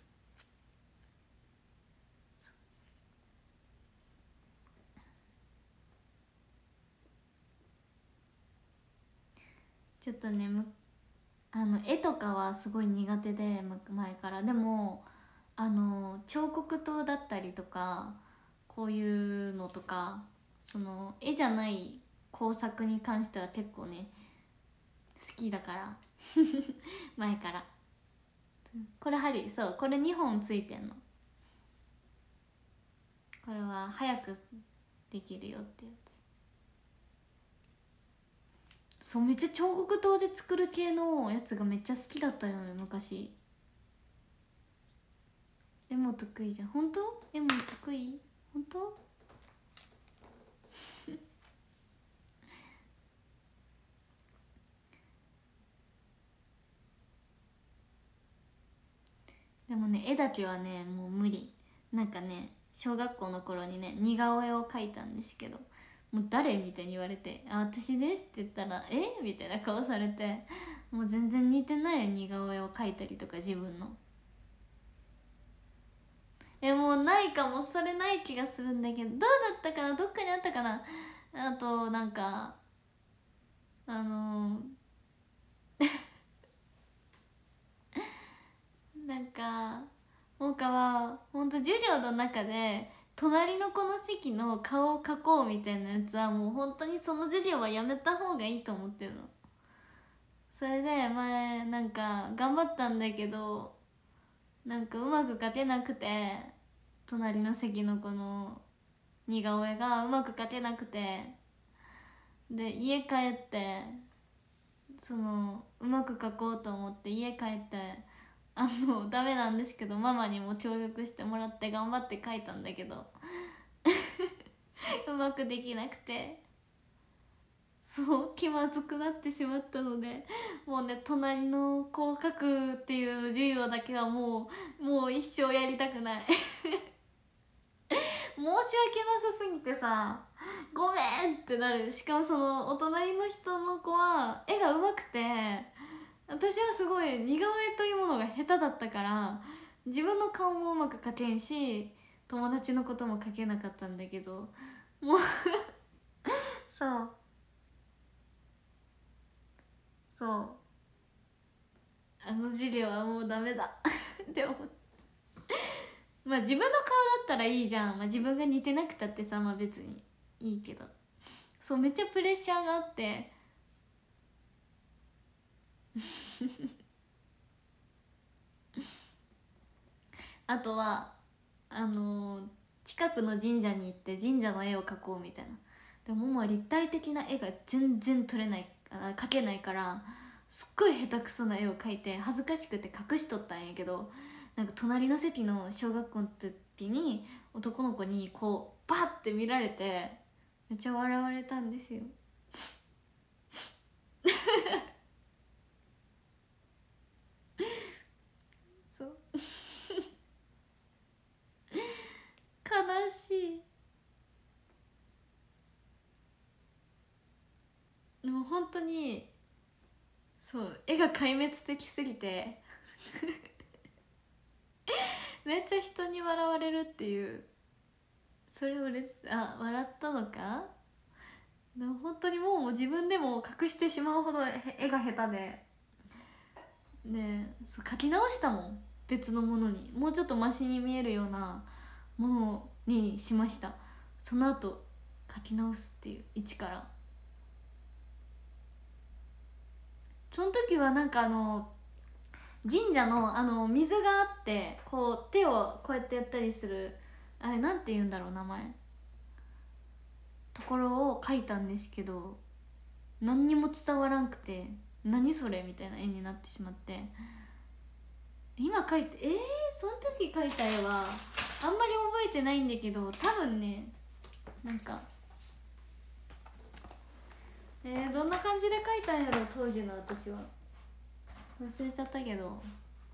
S1: ちょっとね、あの絵とかはすごい苦手で前から。でもあの彫刻刀だったりとかこういうのとか、その絵じゃない工作に関しては結構ね好きだから前から。これ針、そうこれにほんついてんの。これは早くできるよってやつ。そう、めっちゃ彫刻刀で作る系のやつがめっちゃ好きだったよね昔。絵も得意じゃん。本当？絵も得意？本当？でもね、絵だけはねもう無理。なんかね、小学校の頃にね似顔絵を描いたんですけど、もう誰みたいに言われて「あ、私です」って言ったら「えみたいな顔されて、もう全然似てない似顔絵を描いたりとか、自分の。え、もうないかも。それない気がするんだけど、どうだったかな、どっかにあったかな。あとなんかあのー、なんかもかはほんと授業の中で隣の子の席の顔を描こうみたいなやつはもう本当にその授業はやめた方がいいと思ってるの。それで前なんか頑張ったんだけど、なんかうまく描けなくて、隣の席の子の似顔絵がうまく描けなくて、で家帰ってそのうまく描こうと思って家帰ってあのダメなんですけどママにも協力してもらって頑張って描いたんだけどうまくできなくて、そう気まずくなってしまったので、もうね隣の子を描くっていう授業だけはもうもう一生やりたくない申し訳なさすぎてさ、ごめんってなる。しかもそのお隣の人の子は絵が上手くて、私はすごい似顔絵というものが下手だったから自分の顔もうまく描けんし、友達のことも描けなかったんだけど、もうそうそう、あの授業はもうダメだって思って。まあ自分の顔だったらいいじゃん、まあ、自分が似てなくたってさ、まあ別にいいけど、そうめっちゃプレッシャーがあってあとはあのー、近くの神社に行って神社の絵を描こうみたいな。でももう立体的な絵が全然撮れない、あ描けないから、すっごい下手くそな絵を描いて恥ずかしくて隠しとったんやけど、なんか隣の席の小学校の時に男の子にこうバッて見られてめっちゃ笑われたんですよそう悲しい。もう本当にそう絵が壊滅的すぎてめっちゃ人に笑われるっていう。それをレあ笑ったのか。でも本当にもう自分でも隠してしまうほど絵が下手でね、そう描き直したもん。別のものにもうちょっとマシに見えるようなものにしました。その後描き直すっていう一から。その時はなんかあの神社のあの水があって、こう手をこうやってやったりする、あれなんて言うんだろう名前、ところを描いたんですけど、何にも伝わらんくて何それみたいな絵になってしまって、今描いてえー、その時描いた絵はあんまり覚えてないんだけど、多分ねなんかえー、どんな感じで描いたんやろ当時の私は。忘れちゃったけど。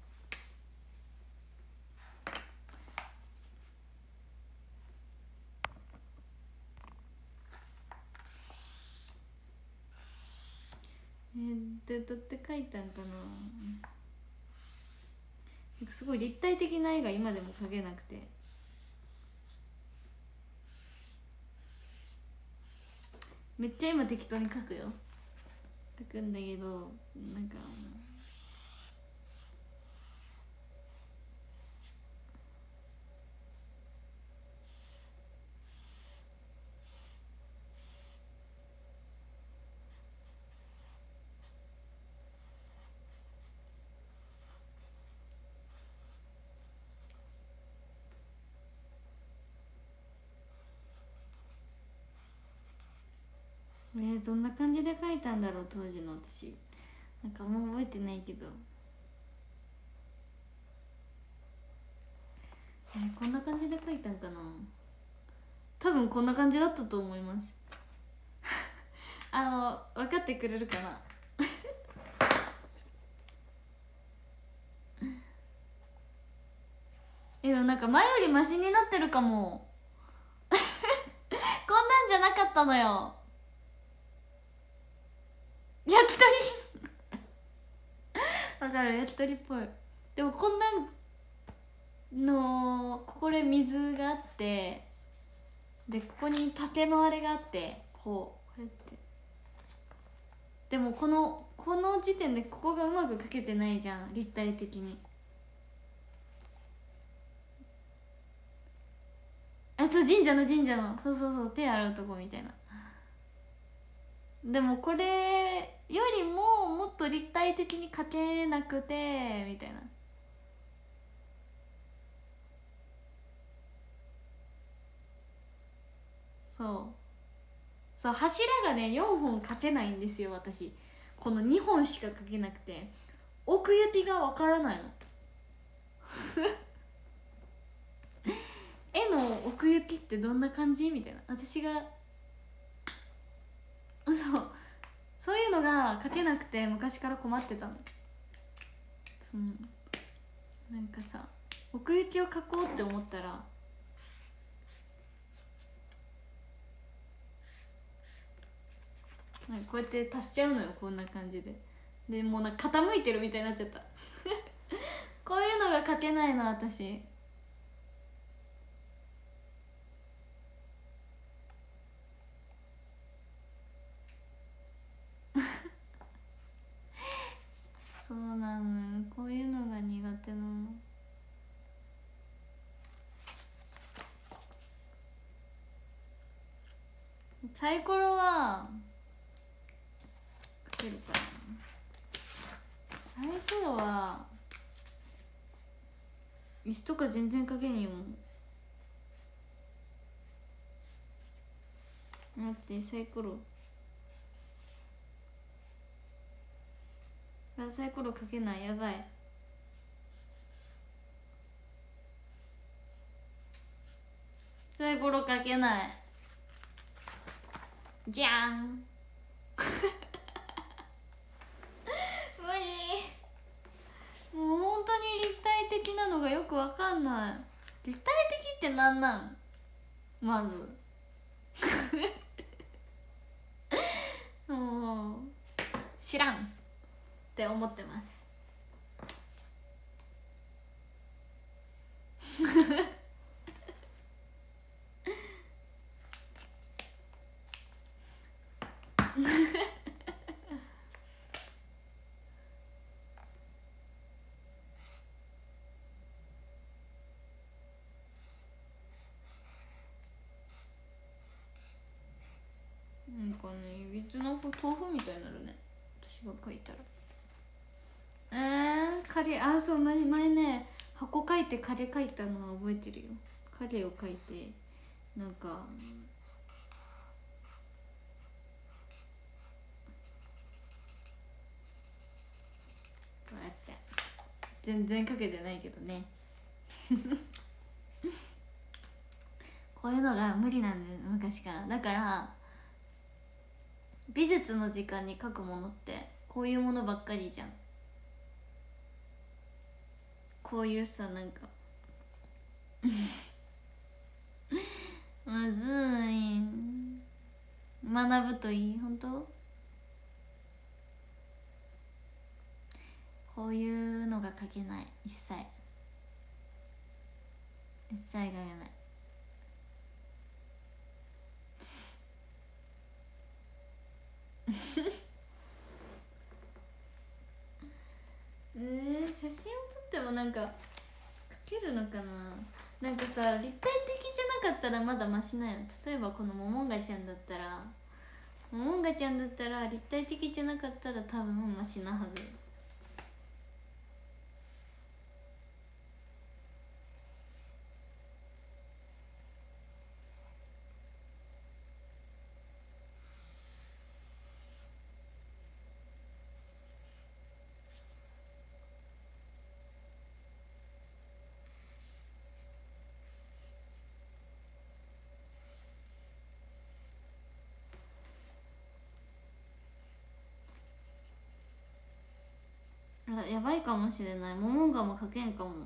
S1: えー、でどうやって描いたんかな。なんかすごい立体的な絵が今でも描けなくて、めっちゃ今適当に描くよ。描くんだけどなんかえー、どんな感じで描いたんだろう当時の私。なんかあんま覚えてないけど、えー、こんな感じで描いたんかな。多分こんな感じだったと思いますあの分かってくれるかなえでもなんか前よりマシになってるかもこんなんじゃなかったのよ、焼き鳥わかる、焼き鳥っぽい。でもこんなんのここで水があって、でここに竹のあれがあって、こうこうやって、でもこのこの時点でここがうまく描けてないじゃん、立体的に。あ、そう、神社の神社の、そうそうそう、手洗うとこみたいな。でもこれよりももっと立体的に描けなくてみたいな。そうそう、柱がねよんほん描けないんですよ私。このにほんしか描けなくて、奥行きがわからないの絵の奥行きってどんな感じみたいな、私がそうそういうのが描けなくて昔から困ってたの。そのなんかさ、奥行きを描こうって思ったらこうやって足しちゃうのよ、こんな感じで。でもうなんか傾いてるみたいになっちゃったこういうのが描けないの私そうなのよ、こういうのが苦手なの。サイコロは描けるかな。サイコロは椅子とか全然描けんよ。待って、サイコロ、あ、サイコロ描けない、やばい。サイコロ描けない、じゃん無理、もう本当に立体的なのがよくわかんない。立体的ってなんなん、まずもう知らんって思ってますなんかね、いびつな豆腐みたいになるね、私が書いたら。えー、カレー、あ、そう、前前ね箱書いてカレー書いたのは覚えてるよ。カレーを書いて、なんかこうやって全然書けてないけどねこういうのが無理なんだよ昔から。だから美術の時間に書くものってこういうものばっかりじゃん。こういうさ、なんかむずい、学ぶといい。本当こういうのが書けない、一切一切書けないえー、写真を撮ってもなんか描けるのかな。なんかさ、立体的じゃなかったらまだマシなよ。例えばこのモモンガちゃんだったらモモンガちゃんだったら立体的じゃなかったら多分マシなはず。 あやばいかもしれない。モモンガも書けんかも。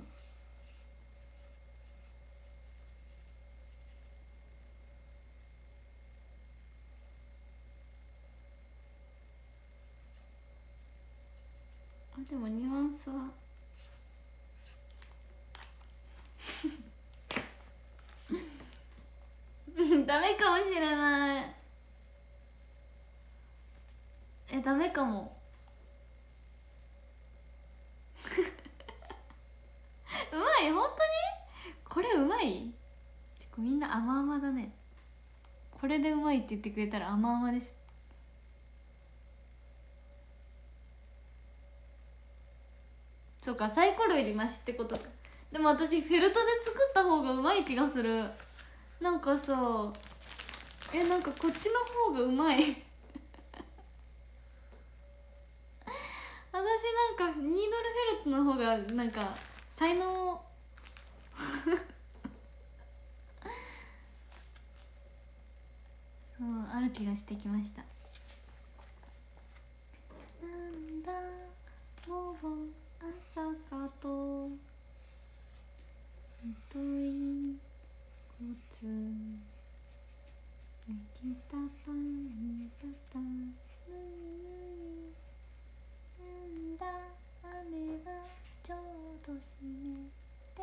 S1: あでもニュアンスはダメかもしれない。えダメかもうまい、本当にこれうまい。結構みんな甘々だね。これでうまいって言ってくれたら甘々です。そうか、サイコロよりマシってことか。でも私フェルトで作った方がうまい気がする。なんかさ、えなんかこっちの方がうまい私なんかニードルフェルトの方がなんか才能そうある気がしてきました。なんだもう朝かと太いコツ焼きたパンパタンぬいなんだ雨がちょうど湿って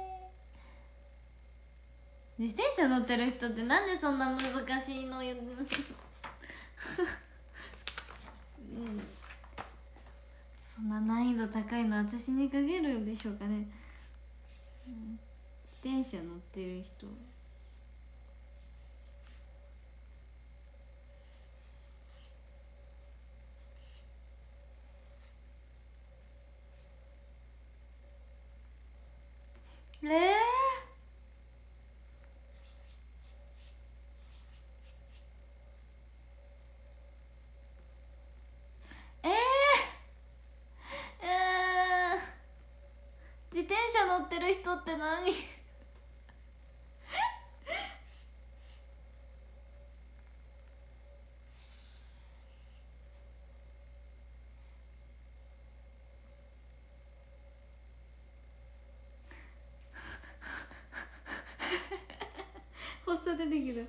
S1: 自転車乗ってる人ってなんでそんな難しいの言ううんそんな難易度高いの私にかけるんでしょうかね、うん、自転車乗ってる人えー、えー、えー、自転車乗ってる人って何発作出てきた。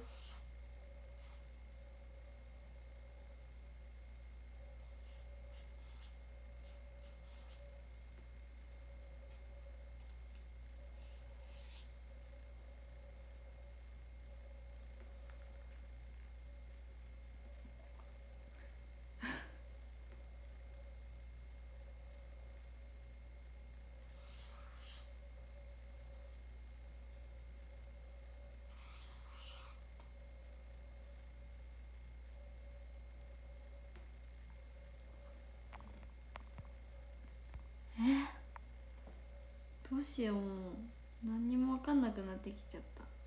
S1: えどうしよう、もう何にも分かんなくなってきちゃった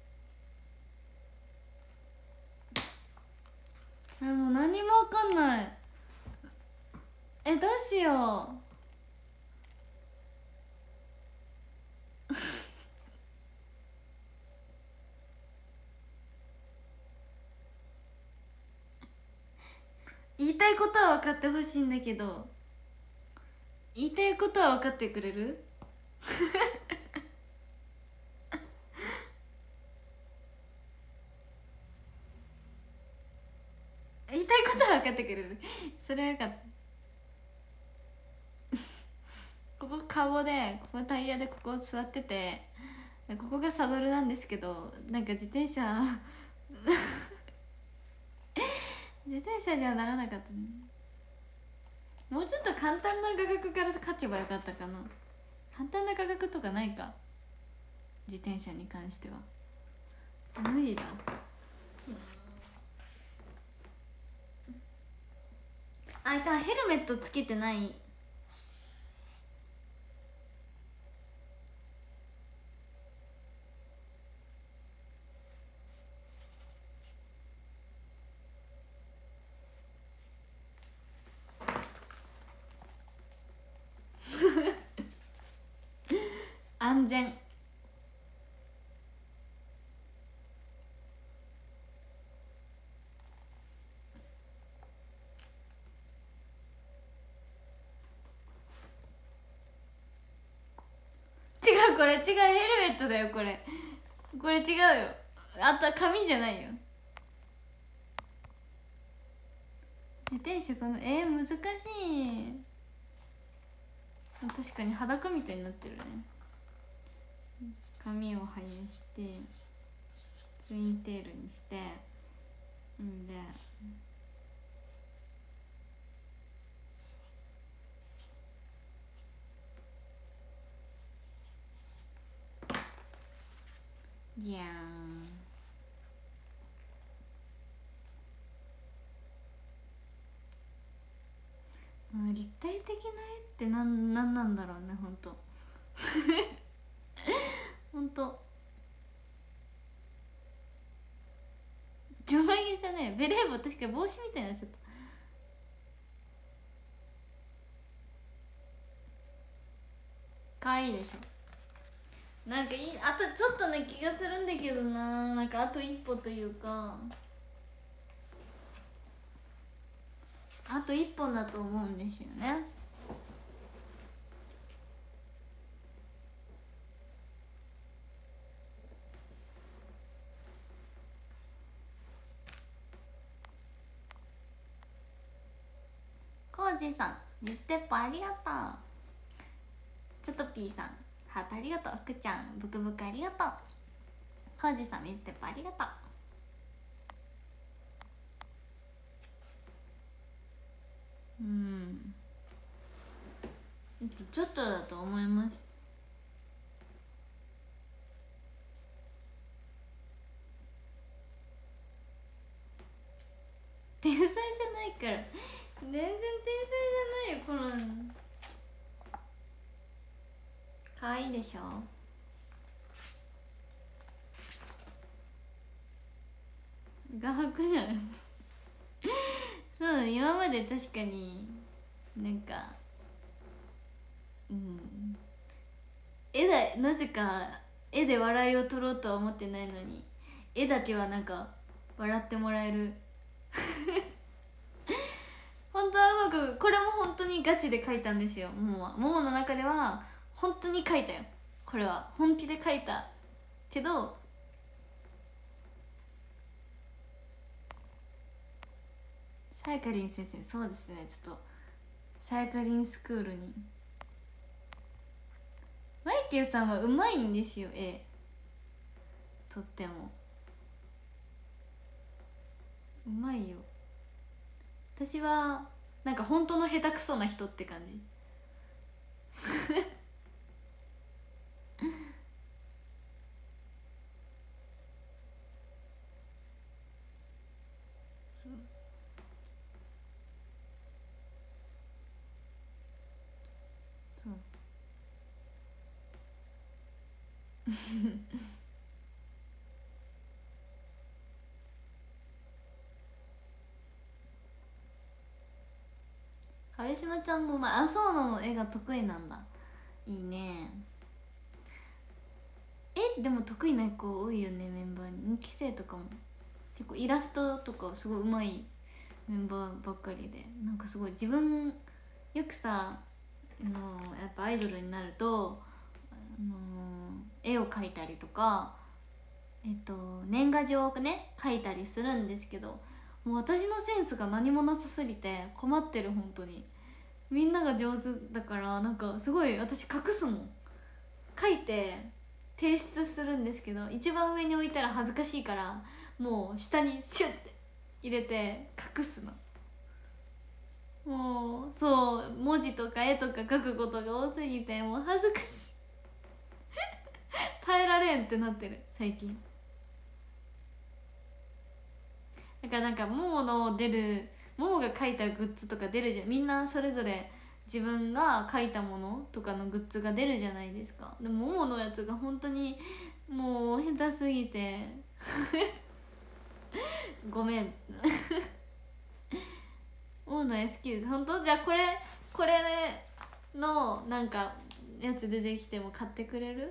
S1: 。えもう何にも分かんない。えどうしよう言いたいことは分かってほしいんだけど、言いたいことは分かってくれる言いたいことは分かってくれるそれはよかった。ここカゴで、ここタイヤでここ座ってて、ここがサドルなんですけど、なんか自転車自転車にはならなかったね。もうちょっと簡単な画角から描けばよかったかな。簡単な画角とかないか、自転車に関しては無理だ。あいたヘルメットつけてない安全。 これ違う、ヘルメットだよこれ。これ違うよ、あとは紙じゃないよ。自転車かな。えー、難しい。確かに裸みたいになってるね。髪を生やしてツインテールにして、んでじゃーん。もう立体的な絵ってなんなんなんだろうね、ほんとほんと。上眉毛じゃねえ、ベレー帽確か帽子みたいになっちゃった。かわいいでしょ。なんかいい、あとちょっとね気がするんだけどな、なんかあと一歩というか、あと一本だと思うんですよね。コージさん水鉄砲ありがとう。チョトピーさんハートありがとう。福ちゃんブクブクありがとう。コージさん水鉄砲ありがとう。うん、ちょっとだと思います。天才じゃないから、全然天才じゃないよこの。かわいいでしょ。画伯じゃんそう、今まで確かになんか、うん、絵だ、なぜか絵で笑いを取ろうとは思ってないのに絵だけはなんか笑ってもらえる本当はうまく、これも本当にガチで描いたんですよ。ももは、ももの中では本当に描いたよ。これは本気で描いたけど、サイカリン先生、そうですね、ちょっとサイカリンスクールに。マイケルさんはうまいんですよ、絵とってもうまいよ。私はなんか本当の下手くそな人って感じそうそう影島ちゃんもまあ、あ、そうなの、絵が得意なんだ。いいね。え、でも得意な子多いよね、メンバーに。にき生とかも結構イラストとかすごいうまいメンバーばっかりで、なんかすごい自分、よくさ、あのやっぱアイドルになると、あの絵を描いたりとか、えっと年賀状をね描いたりするんですけど、もう私のセンスが何もなさすぎて困ってる。本当にみんなが上手だから、なんかすごい私隠すもん。書いて提出するんですけど、一番上に置いたら恥ずかしいから、もう下にシュッて入れて隠すの。もうそう文字とか絵とか書くことが多すぎて、もう恥ずかしい耐えられんってなってる最近。だからなんかももの出る、ももが書いたグッズとか出るじゃん。みんなそれぞれ自分が書いたものとかのグッズが出るじゃないですか。でももものやつが本当にもう下手すぎてごめんももの絵好きです。本当？じゃあこれこれのなんかやつ出てきても買ってくれる？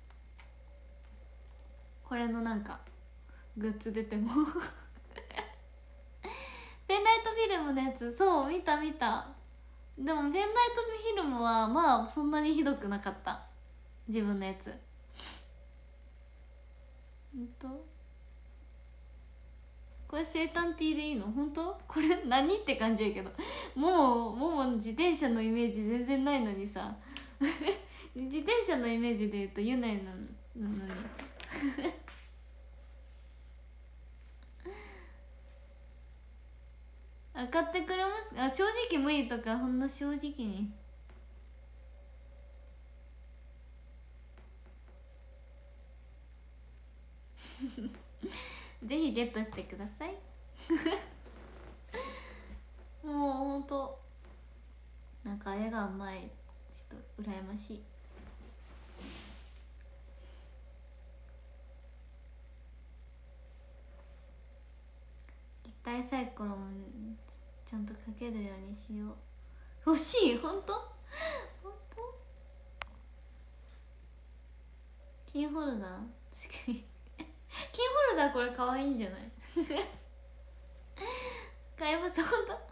S1: これのなんかグッズ出てもペンライトフィルムのやつ、そう見た見た。でもペンライトフィルムはまあそんなにひどくなかった。 自分のやつ。ほんとこれ生誕 T でいいの？ほんとこれ何って感じやけど、もうもも自転車のイメージ全然ないのにさ自転車のイメージで言うとユナイなのにあ、買ってくれますか？あ、正直無理とか、ほんの正直にぜひゲットしてくださいもうほんとなんか絵がうまい、ちょっと羨ましい。立体サイコロもちゃんと描けるようにしよう。欲しい？ほんと？ほんと？キーホルダー、確かにキーホルダーこれかわいいんじゃない買います。ほんと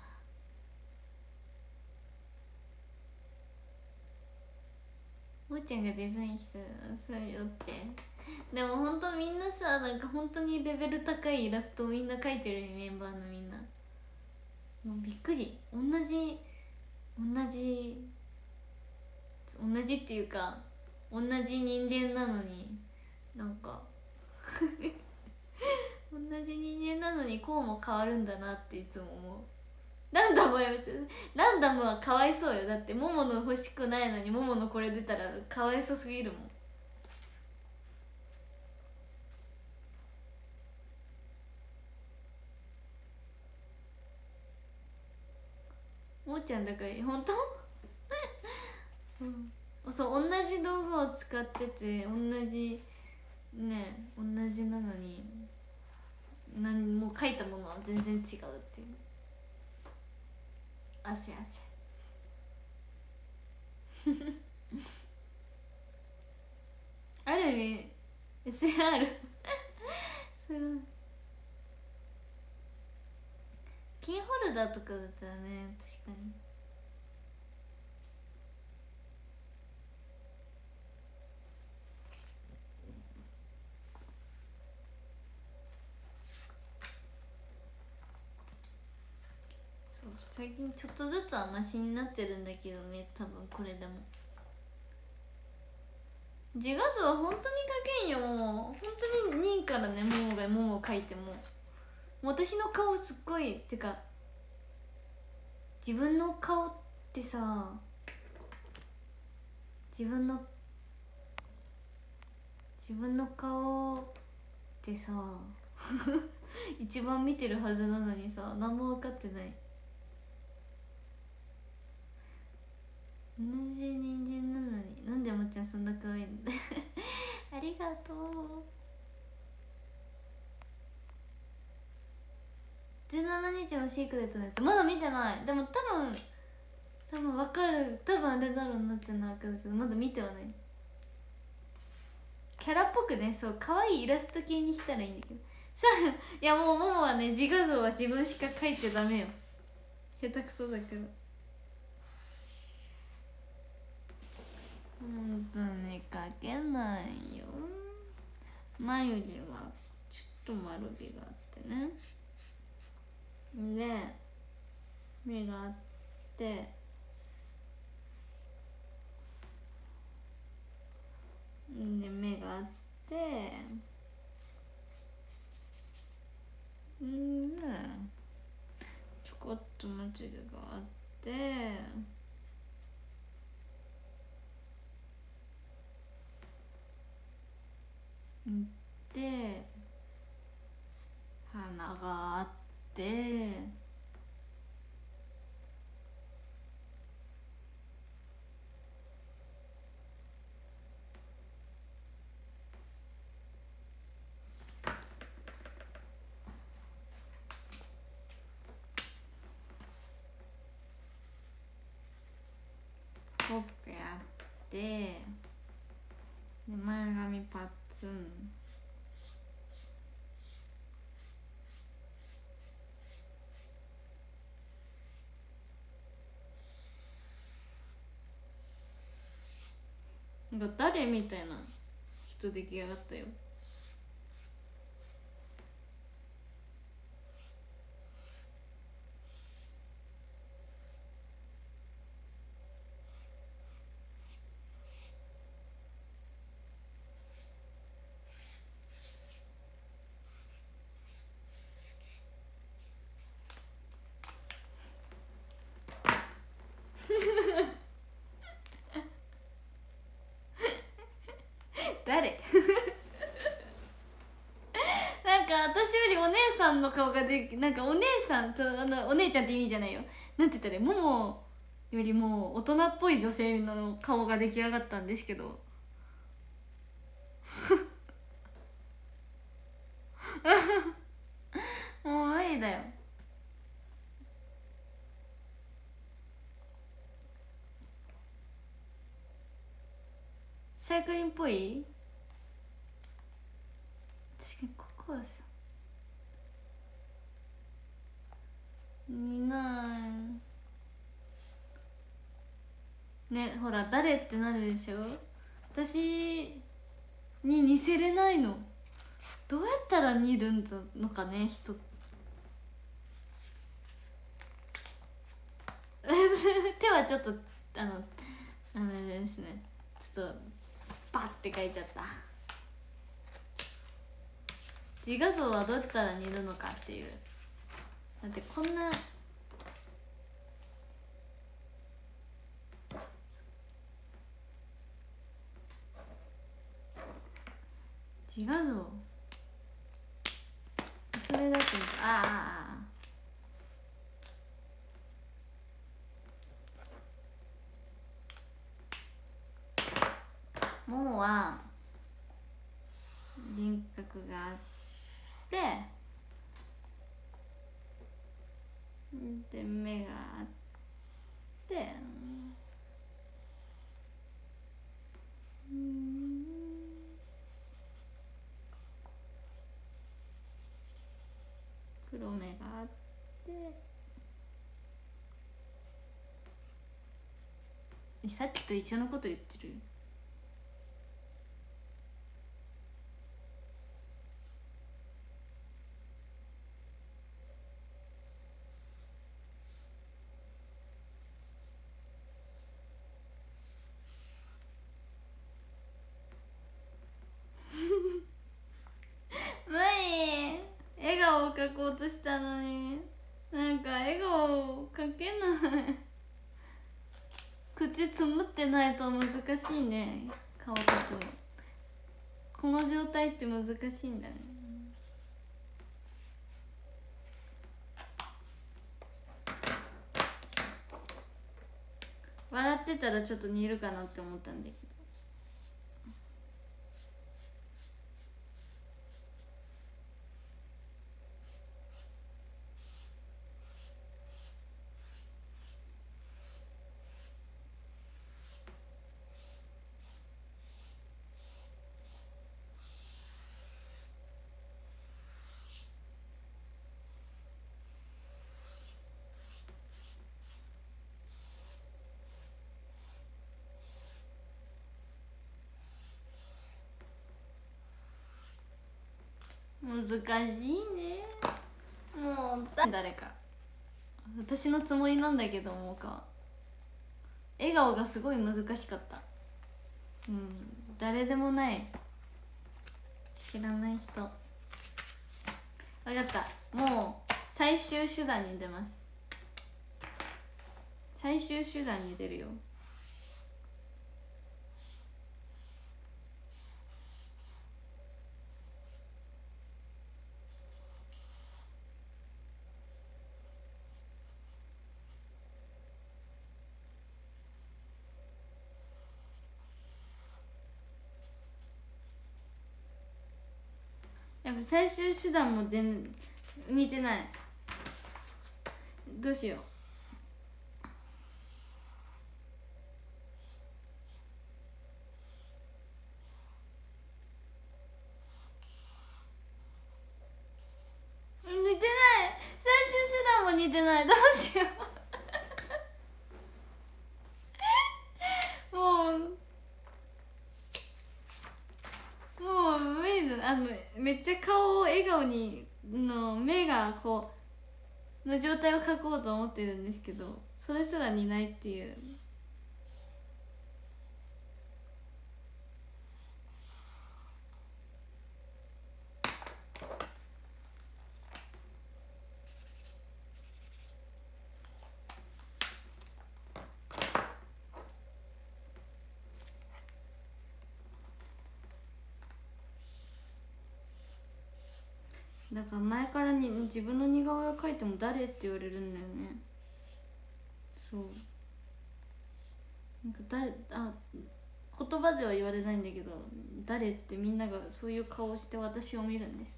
S1: もーちゃんがデザインしたそうよって。でもほんとみんなさ、なんか本当にレベル高いイラストをみんな描いてるよ、メンバーのみんな。もうびっくり。同じ同じ同じっていうか同じ人間なのに、なんか同じ人間なのにこうも変わるんだなっていつも思う。ランダムはやめて。ランダムはかわいそうよ。だってモモの欲しくないのにモモのこれ出たらかわいそうすぎるもん。もーちゃんだから本当うん、そう同じ道具を使ってて同じね同じなのに何も書いたものは全然違うっていう。汗汗ある意味 エスアール すごい。キーホルダーとかだったらね、確かにそう。最近ちょっとずつはマシになってるんだけどね、多分これでも自画像は本当に描けんよ。もう本当に任からね、ももがもも描いてももう私の顔すっごいってか、自分の顔ってさ、自分の自分の顔ってさ一番見てるはずなのにさ、何も分かってない。同じ人間なのになんでもっちゃんそんな可愛いんだありがとう。じゅうしちにちのシークレットのやつまだ見てない。でも多分多分分かる。多分あれだろうなってのは分かるけど、まだ見てはない。キャラっぽくね、そう可愛いイラスト系にしたらいいんだけどさあ。いやもうももはね、自画像は自分しか描いちゃダメよ。下手くそだから。ほんとに描けないよ。眉毛はちょっと丸みがあってね、で目があって、で目があって、んでちょこっとまつげがあって、んで鼻があって、ほっぺあって、で前髪パッツン、 なんか誰みたいな人出来上がったよ。誰なんか私よりお姉さんの顔がでなんかお姉さんとあのお姉ちゃんって意味じゃないよ、なんて言ったらいい、ももよりも大人っぽい女性の顔が出来上がったんですけどもう無理だよ。サイクリンっぽい。確かにここはさ似ないね。ほら誰ってなるでしょ。私に似せれないの。どうやったら似るんだのかね人手はちょっとあのあのですね、ちょっとバッて書いちゃった。自画像はどうやったら似るのかっていう。だってこんな自画像それだってああももは輪郭があってで目があってうん黒目があってさっきと一緒のこと言ってる。無理、笑顔を描こうとしたのになんか笑顔描けない。口つむってないと難しいね顔描くの。この状態って難しいんだね。笑ってたらちょっと似るかなって思ったんだけど。難しいね。もう誰か私のつもりなんだけどもか笑顔がすごい難しかった。うん誰でもない知らない人。分かった、もう最終手段に出ます。最終手段に出るよ。やっぱ最終手段も出ん見てない。どうしよう。似てない。最終手段も似てない。どうしようもうめっちゃ顔を笑顔にの目がこうの状態を描こうと思ってるんですけど、それすらにないっていう。だから前からに自分の似顔絵を描いても誰って言われるんだよね。そうなんか誰あ言葉では言われないんだけど、誰ってみんながそういう顔をして私を見るんです。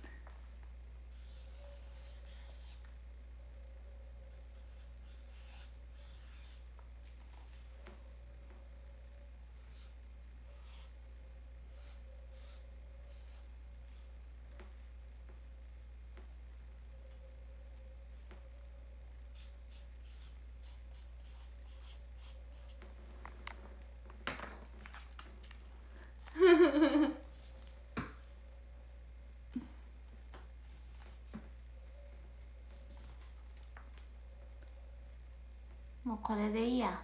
S1: もうこれでいいや。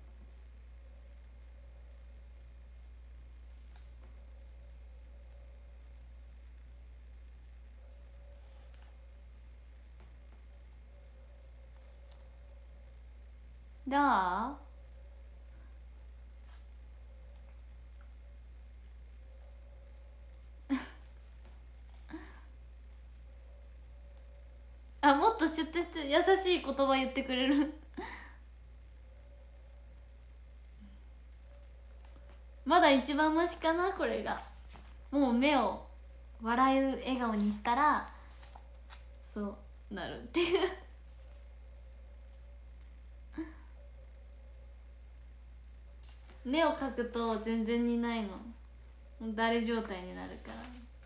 S1: どう？あ、もっと知ってて優しい言葉言ってくれるまだ一番マシかなこれが。もう目を笑う笑顔にしたらそうなるっていう目を描くと全然似ないの。誰状態になるから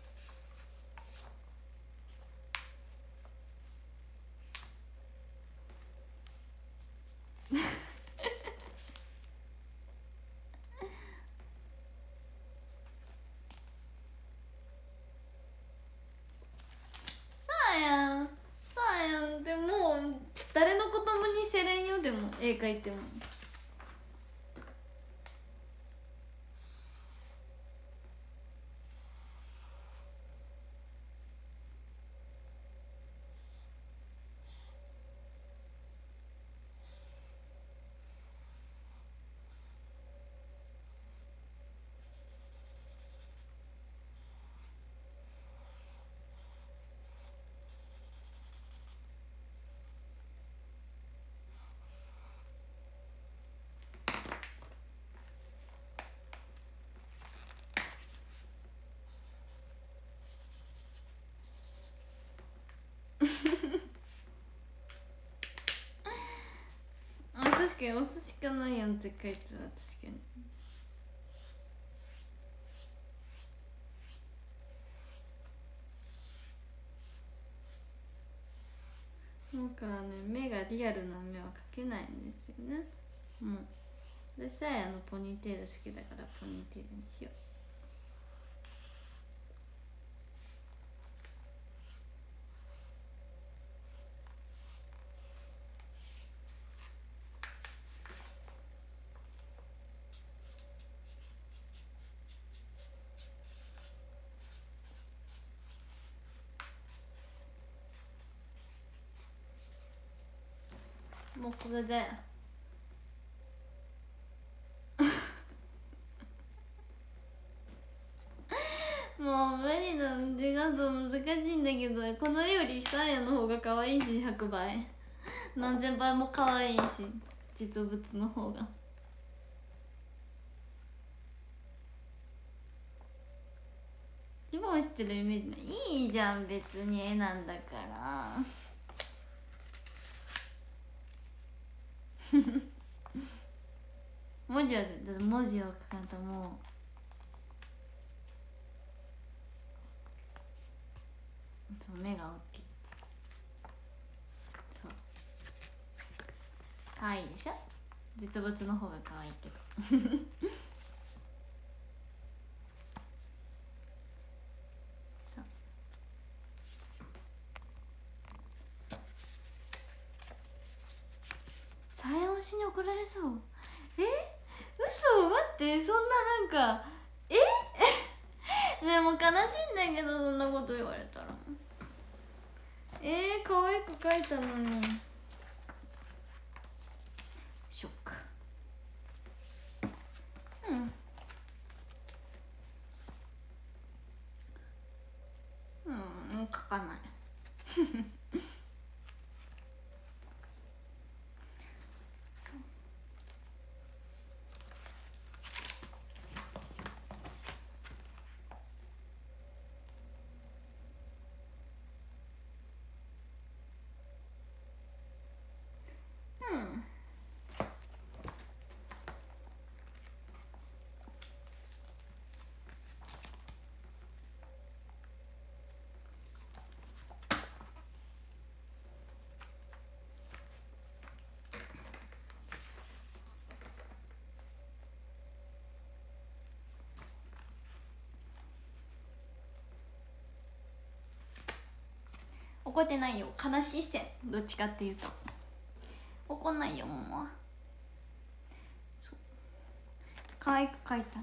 S1: そうやんそうやん。でも誰のことも似せれんよ。でも絵描いてもあ、確かに押すしかないやんって書いてたら確かに。なんかね、目がリアルな目は描けないんですよね。もう私はあのポニーテール好きだからポニーテールにしよう。もうこれでもう無理だ。字画像難しいんだけど、この絵よりサーヤの方が可愛いしひゃくばい何千倍も可愛いし実物の方が。リボンしてるイメージない。いいじゃん別に絵なんだから文字はだって文字を書かんともうそう目が大きい。そう可愛いでしょ。実物の方が可愛いけどそう推しに怒られそう。え嘘、待って、そんななんかえでも悲しいんだけど、そんなこと言われたら。えー、可愛く描いたのに。ショック。うんうん、もう描かないうん。怒ってないよ、悲しい視線、どっちかっていうと。怒んないよ、もう。そう、可愛く描いたの。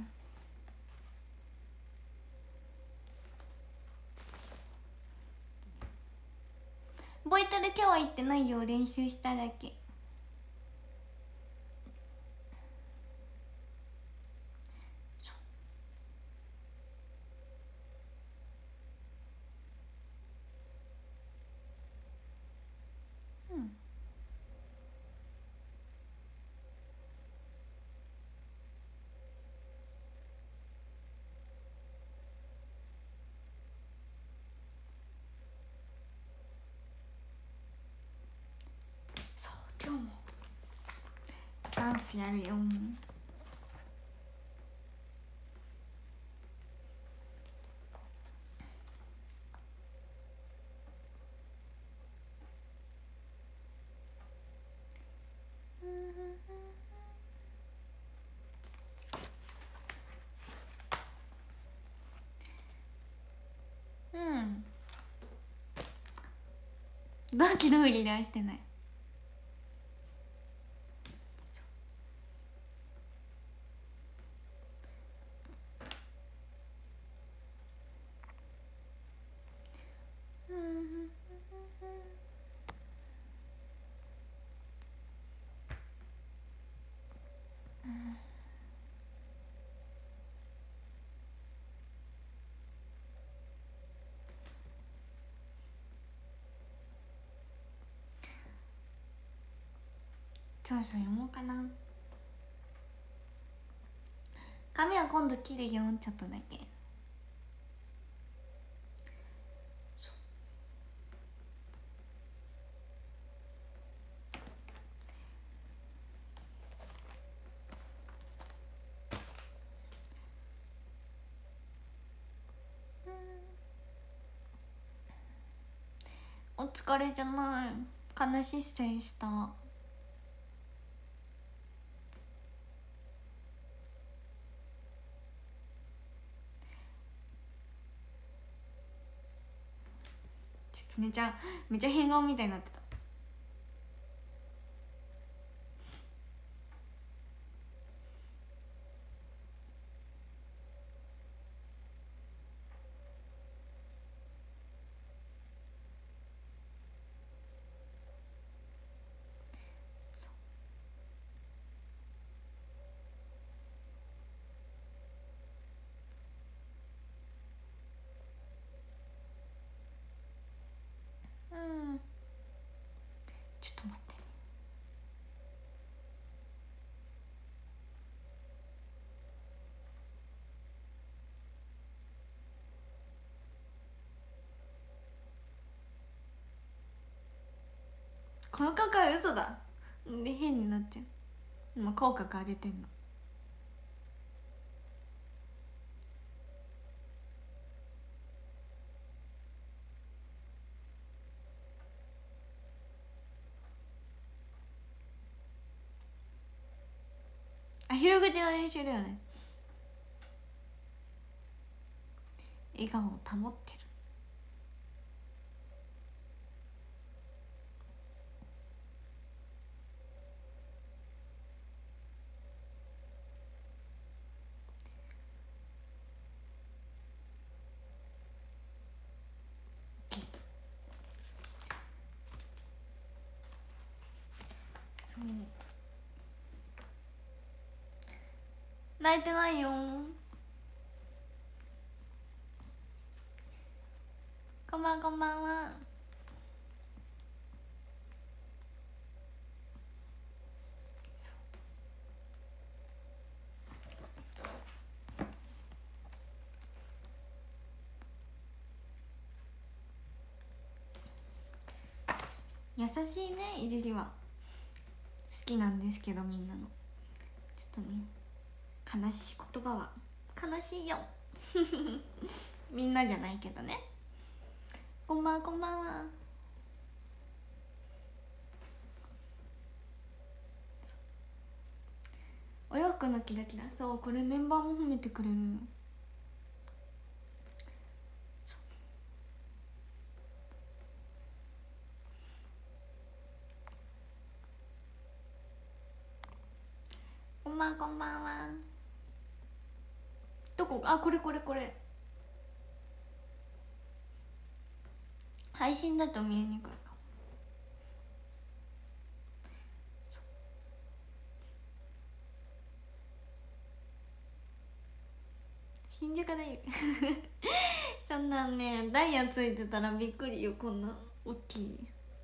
S1: ボイトレ今日は行ってないよ、練習しただけ。うん、そう、今日もダンスやるよ。うん、バキの振り出してない。そうそう、読もうかな。髪は今度切るよ、ちょっとだけ。お疲れじゃない、悲しい視線した。ちょっとめちゃめちゃ変顔みたいになってた。うん、ちょっと待って。この顔は嘘だで変になっちゃう。今口角上げてんの。あひる口の練習だよね。笑顔を保ってる。 泣いてないよ。こんばんこんばんは。優しいね、いじりは好きなんですけど、みんなのちょっとね、悲しい言葉は悲しいよみんなじゃないけどね。こんばんこんばんは。お洋服のキラキラ、そう、これメンバーも褒めてくれる。こんばんこんばんは。どこ？あ、これこれこれ。配信だと見えにくいかも。新宿だよそんなんね、ダイヤついてたらびっくりよ、こんな大きい。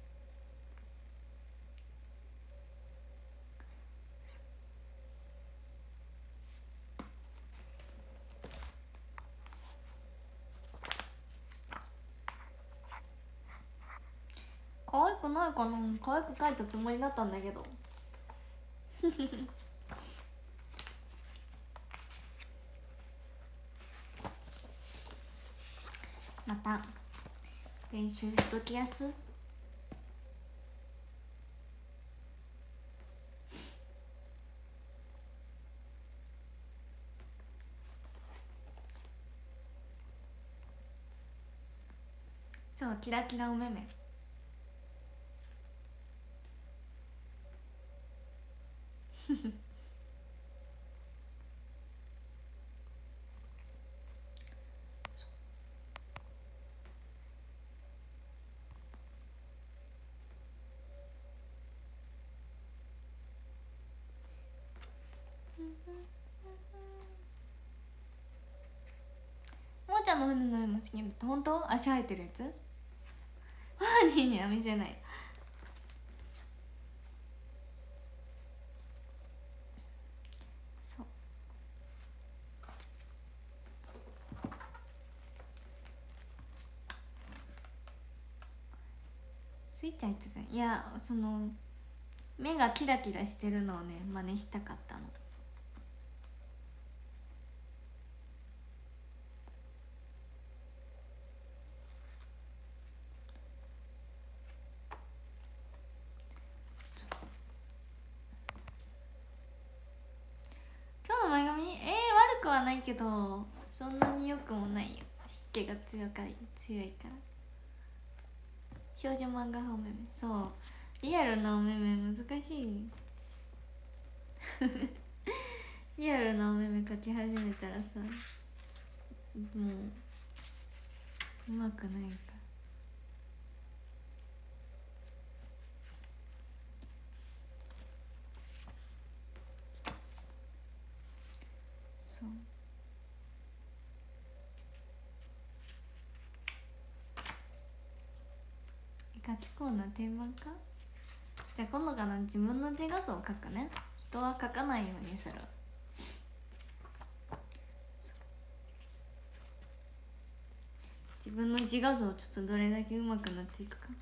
S1: 可愛くないかな。可愛く描いたつもりだったんだけどまた練習しときやす。そう、キラキラお目目もーちゃんの船の絵も好き。本当？足生えてるやつ？マジには見せない。そう、スイッチ入ってさ、いや、その目がキラキラしてるのをね、真似したかったの。今日の前髪、えー、悪くはないけどそんなに良くもないよ。湿気が強かい強いから。少女漫画お目目、そうリアルなお目目難しいリアルなお目目描き始めたらさ、もううまくないから。そう、絵描きコーナー定番か。じゃあ今度から自分の自画像を描くね。人は描かないようにする。自分の自画像ちょっとどれだけ上手くなっていくか。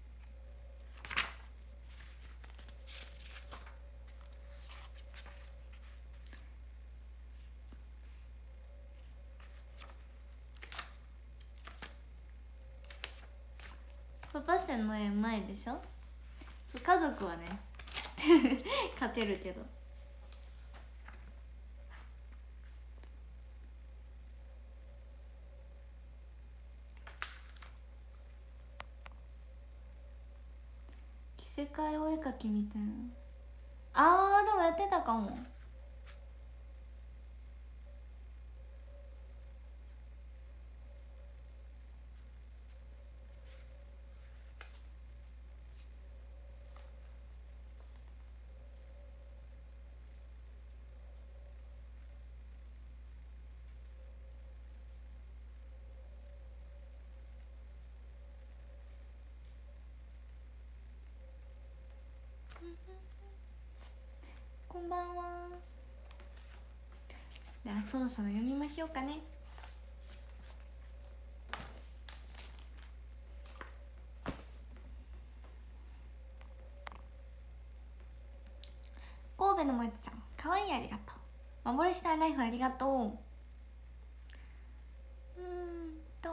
S1: パパセンの絵前でしょ。そう、家族はね勝てるけど。着せ替えお絵描きみたいな。あー、でもやってたかも。 こんばんは。ではそろそろ読みましょうかね。神戸のもちさん、かわいい、ありがとう。幻さんライフありがとう。うーんと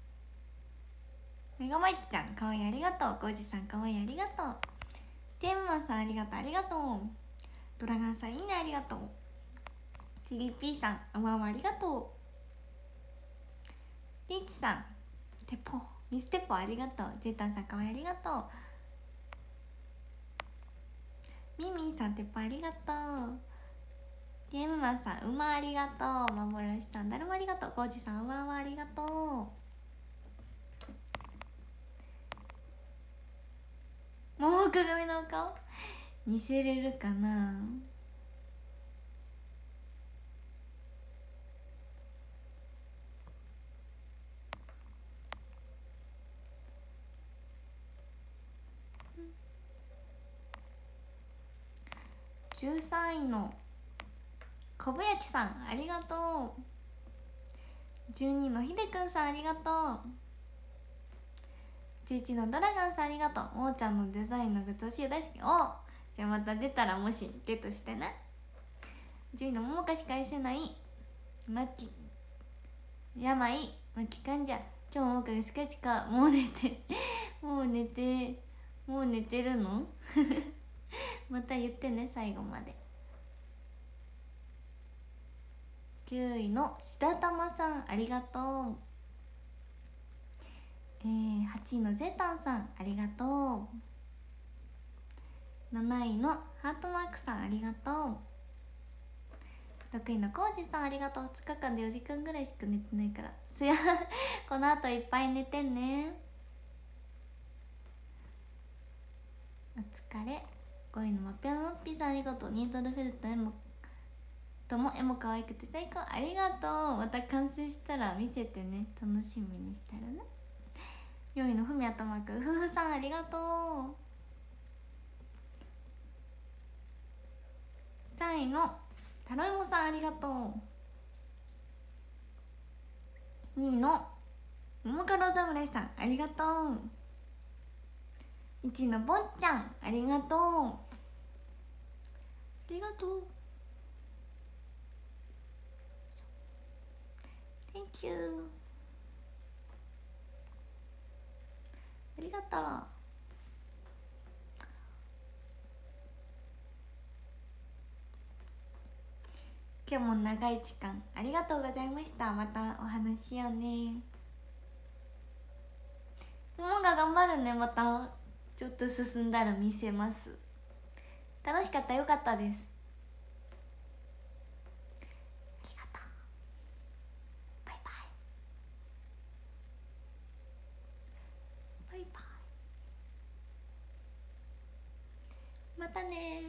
S1: メガマイちゃん、かわいい、ありがとう。ゴージさん、かわいい、ありがとう。テーマさん、ありがとう、ありがとう。ドラガンさん、いいね、ありがとう。ティリピーさん、あまあまあ、ありがとう。リーチさん、テポミステポありがとう。ジェイタンさん、かわいい、ありがとう。ミミンさん、テポありがとう。ゲームマンさん、馬ありがとう。幻さん、だるまありがとう。ゴージさん、馬はありがとう。もう鏡のお顔見せれるかな。じゅうさんいのこぶやきさん、ありがとう。じゅうにいのひでくんさん、ありがとう。じゅういちいのドラガンさん、ありがとう。もーちゃんのデザインのグッズ欲しい、大好き。おじゃあまた出たらもしゲットしてね。じゅういのももかしか愛せないまき病まき患者、今日ももかがスカチか。もう寝てもう寝てもう寝てるのまた言ってね、最後まで。きゅういの白玉さん、ありがとう。えー、はちいのゼータンさん、ありがとう。なないのハートマークさん、ありがとう。ろくいのコウジさん、ありがとう。ふつかかんでよじかんぐらいしか寝てないからすやこのあといっぱい寝てね。お疲れ。ごいのまぴょんおっぴさん、ありがとう。ニートルフェルト絵もとも絵も可愛くて最高、ありがとう。また完成したら見せてね、楽しみにしてるね。よんいのふみあとまく夫婦さん、ありがとう。さんいのタロイモさん、ありがとう。にいのももかろ侍さん、ありがとう。いちいのぼんちゃん、ありがとう。ありがとう。 Thank you。 ありがとう。今日も長い時間ありがとうございました。またお話しようね。ももが頑張るね。またちょっと進んだら見せます。楽しかった、よかったです。ありがとう。バイバイバイバイ。またね。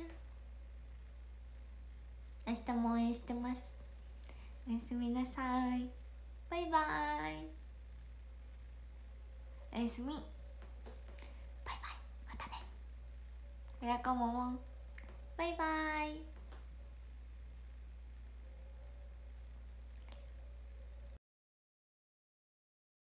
S1: 明日も応援してます。おやすみなさい。バイバイ。おやすみ。バイバイ。またね。親子もも。バイバイ。